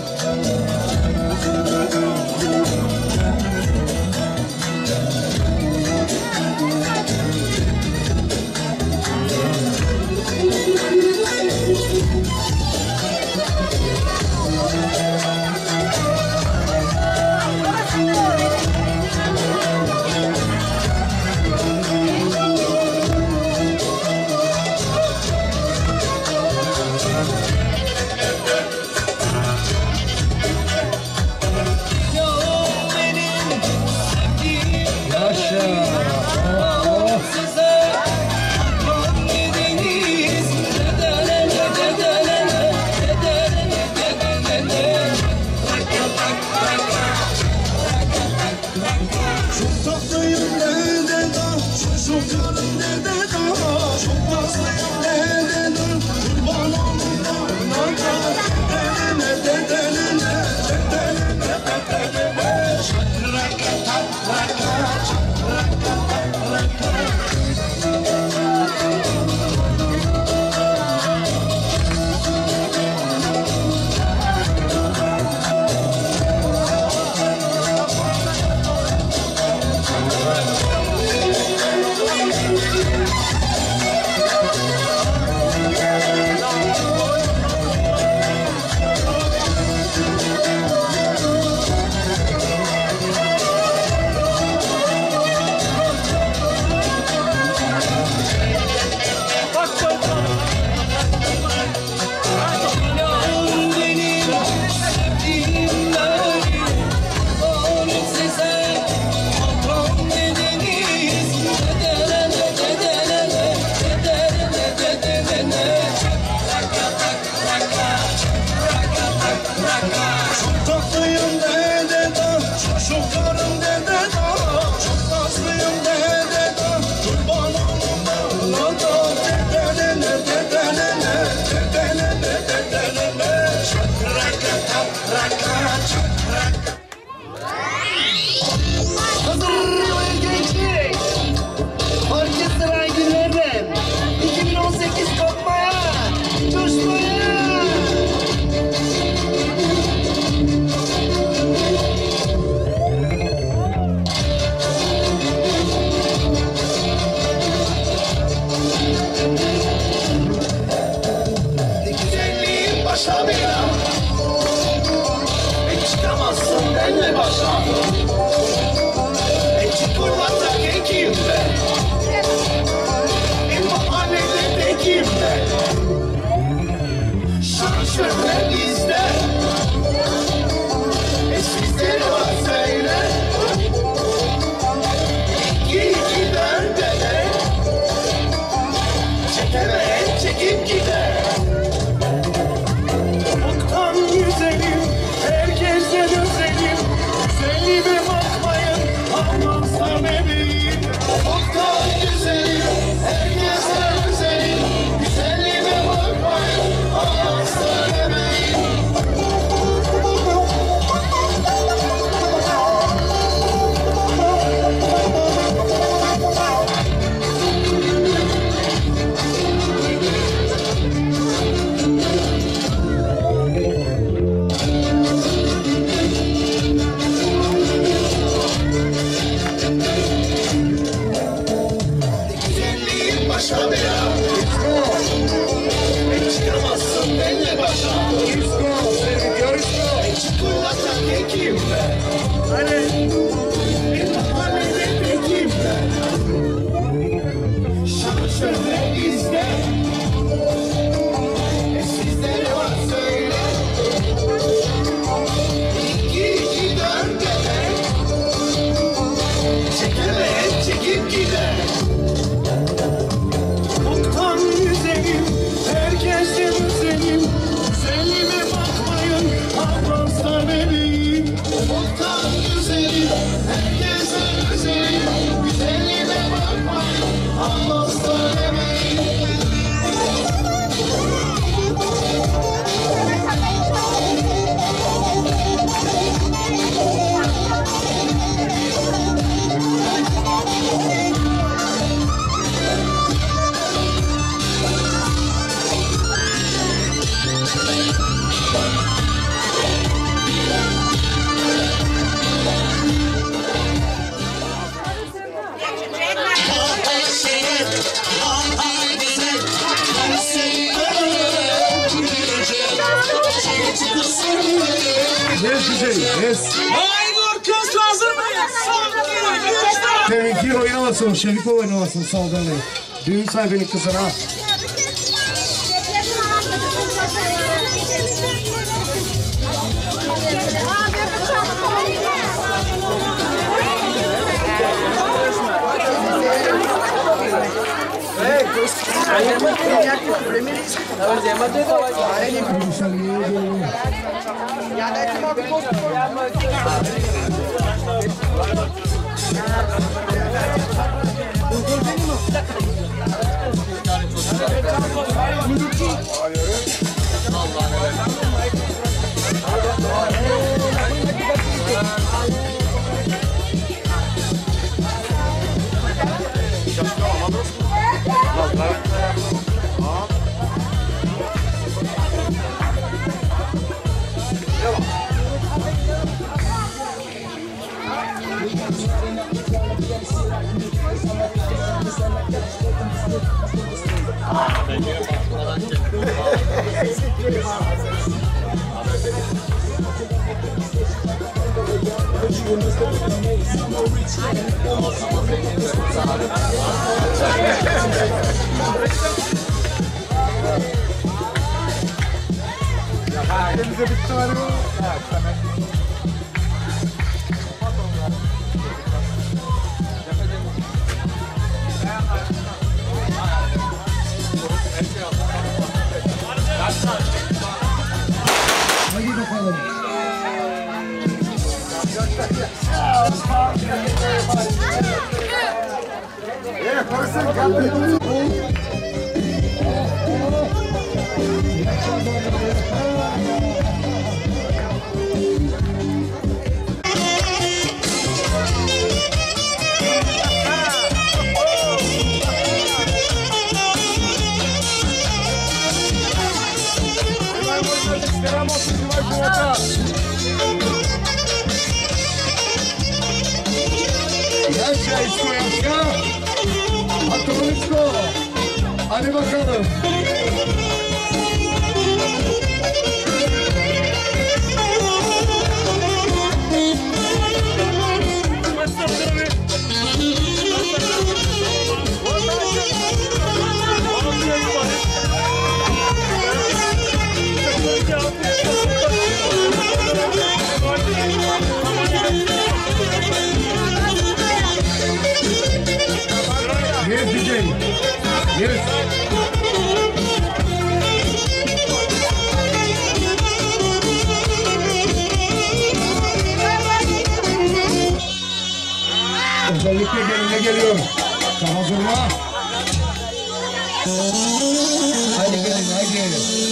Yes güzel, yes. Aynur kız hazır mıyız? Teminki oynamasın, Şevik oynamasın Saldan'ı. Düğün sahibinin kızına. Hadi bakalım. Yaşa İsko yaşa. Atılın İsko. Hadi bakalım. Yes, D J. Yes. Özellikle geline geliyor. Tamam durma. Hadi gelin, hadi gelin.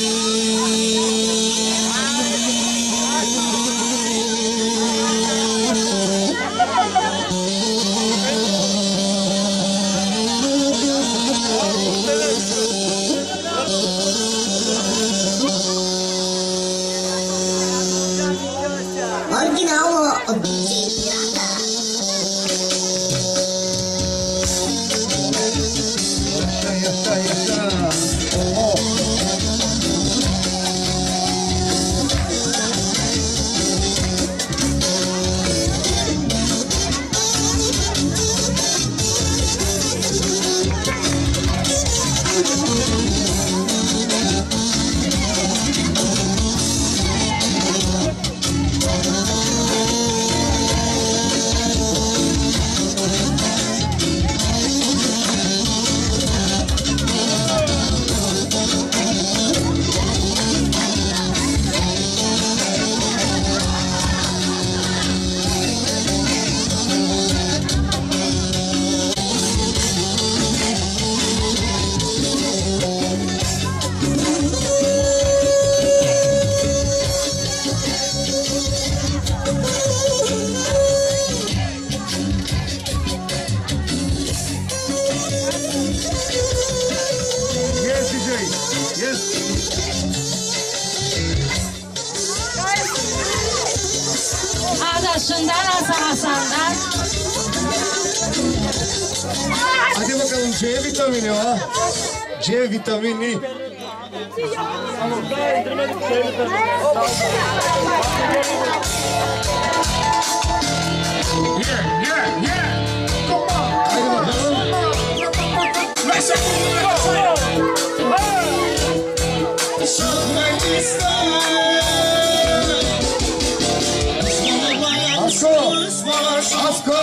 Hasan'dan. Hadi bakalım C vitamini ha. C vitamini. Yeah, yeah, yeah. Come on. Hadi bakalım. Let's Asko. Asko.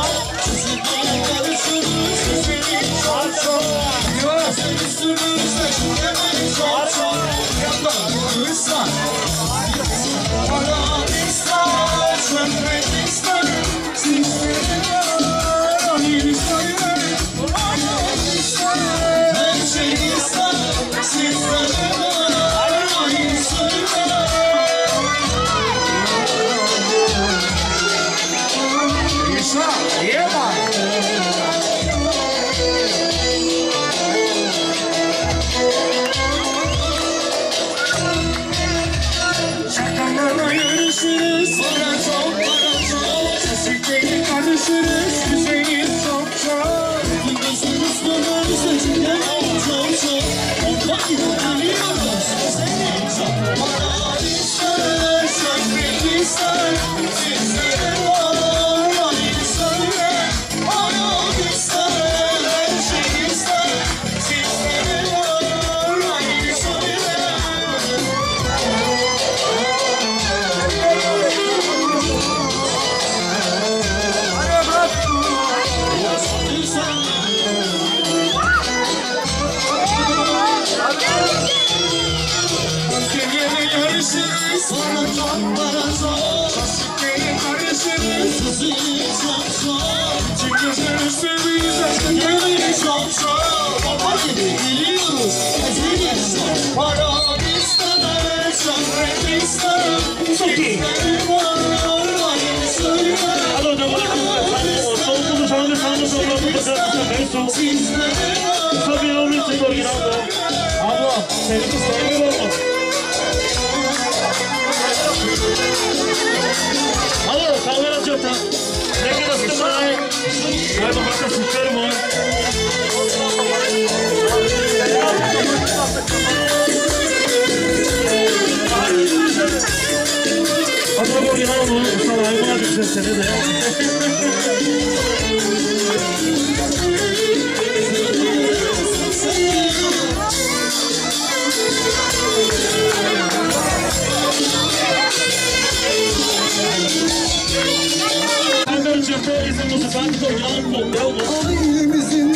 Ailemizin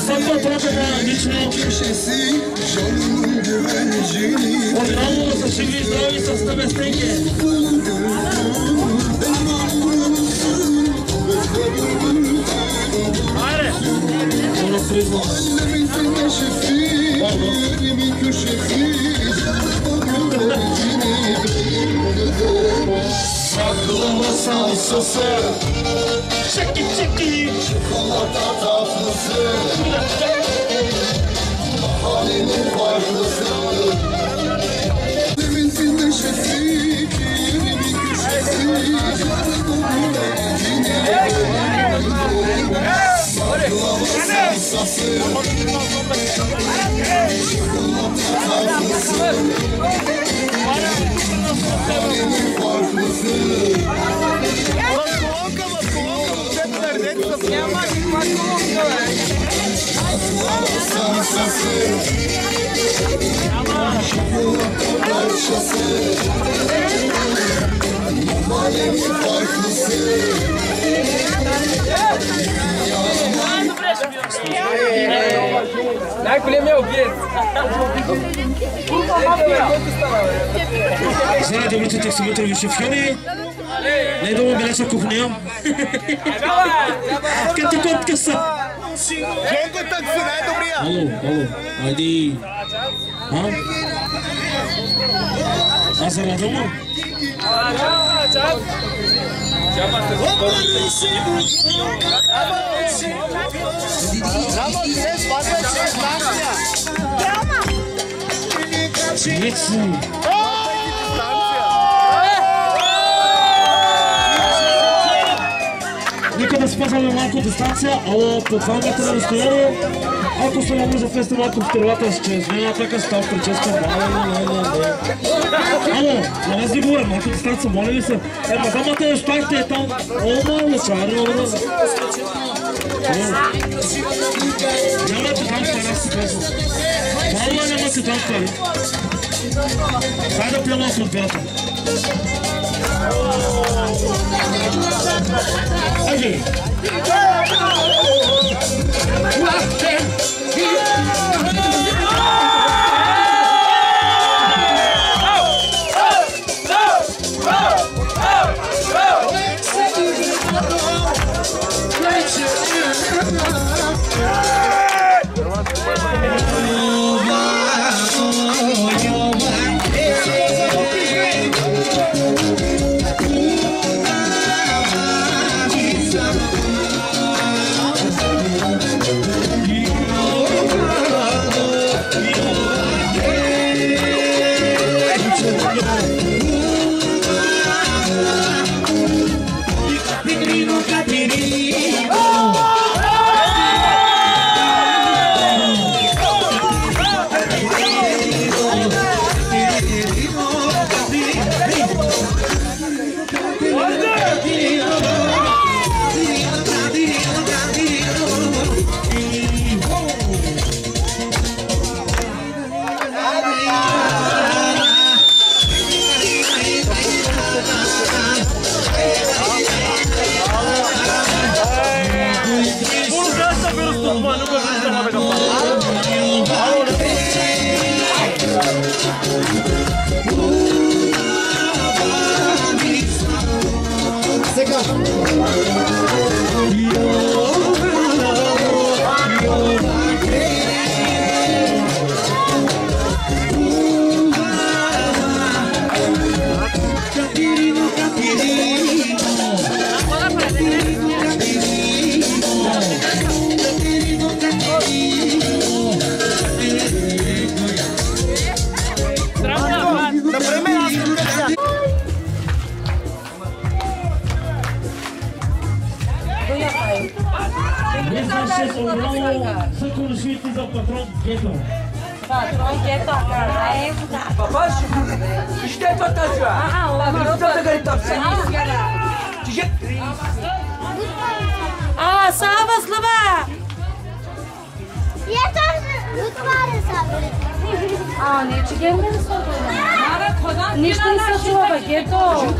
neşesi, köşesi, canımın güvencini. Ailemizin neşesi, yerimin köşesi, canımın güvencini. Saklamasan sosu, Çekil çekil. çikolata tatlısı, halimin farklısı. Ailemizin neşesi, yerimin köşesi, canımın güvencini. Saklamasan sosu, çikolata tatlısı, halimin farklısı. Знаете, вы тут сегодня вещевали? Не думаю, bila sa kuchnia. Katikot ka sa. Halo, halo. Adi. Ha? Asal ada mo? Sexy. Нека да спазваме малко дистанция, ало по два метра разстояние. Ако се наложи за фестивал консервата с чрез нея, така става прическа. Ало, да не си говоря, малко дистанция, моля ли се? Е, мадамата е штахте е там. О, мало, чари, мало. Нямате там пари, аз си казвам. Мало нямате там пари. Дай да пия малко от бирата. Окей. А, Сава, слова! А, не, че гем не са. Нищо не са чува, гето.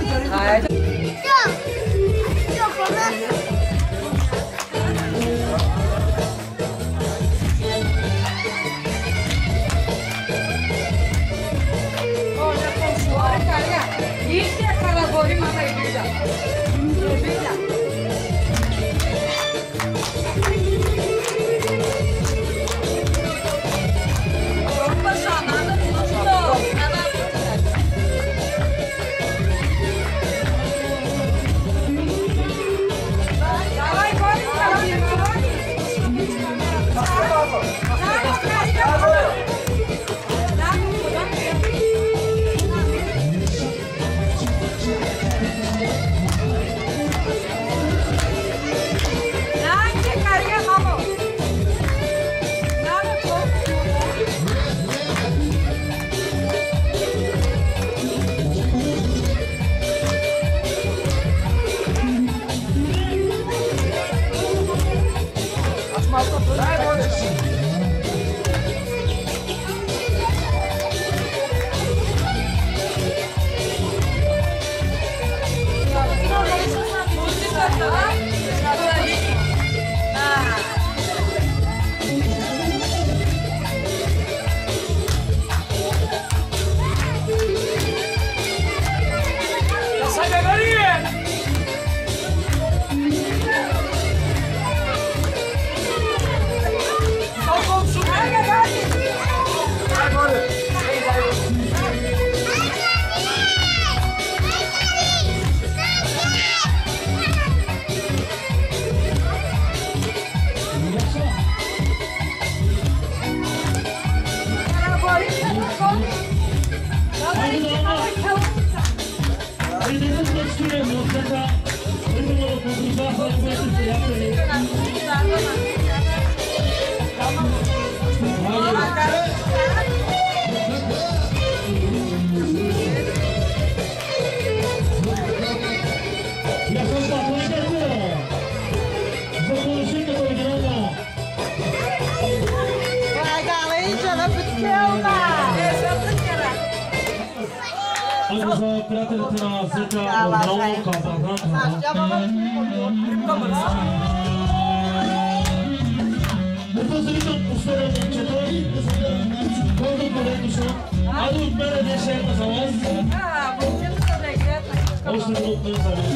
Приятелите на Зека Оригинално Капардан. Ето зависам последен момчето, който бъде дошъл. Айде от мене днес една за вас. Още едно от мен за вас.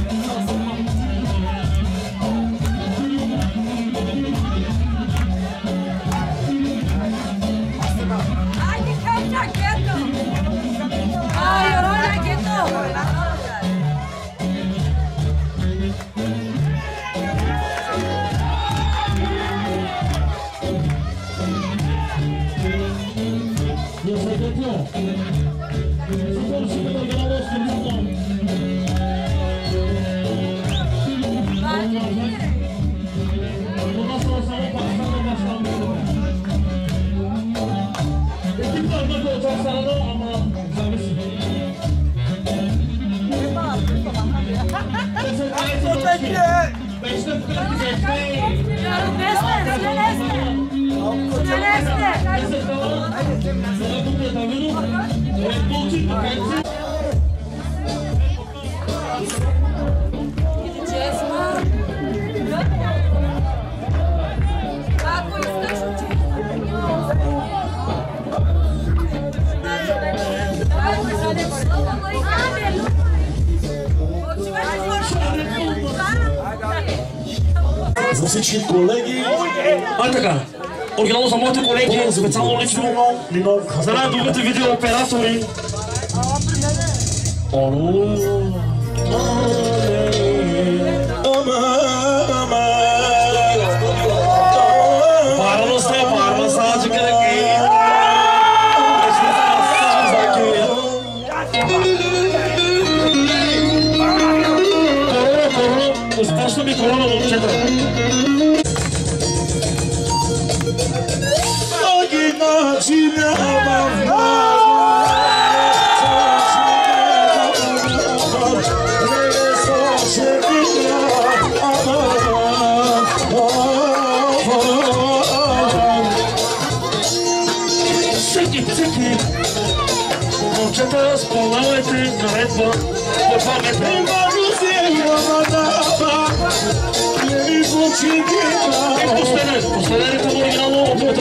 За всички колеги. А така, оригинално за моите колеги, специално лично за най-добрите видеооператори. Барно сте, барно са, че къде успешно ми корона, момчета. Всеки, всеки. Момчета, спомнявайте наредба по памет. Последен, последен е към оригинално от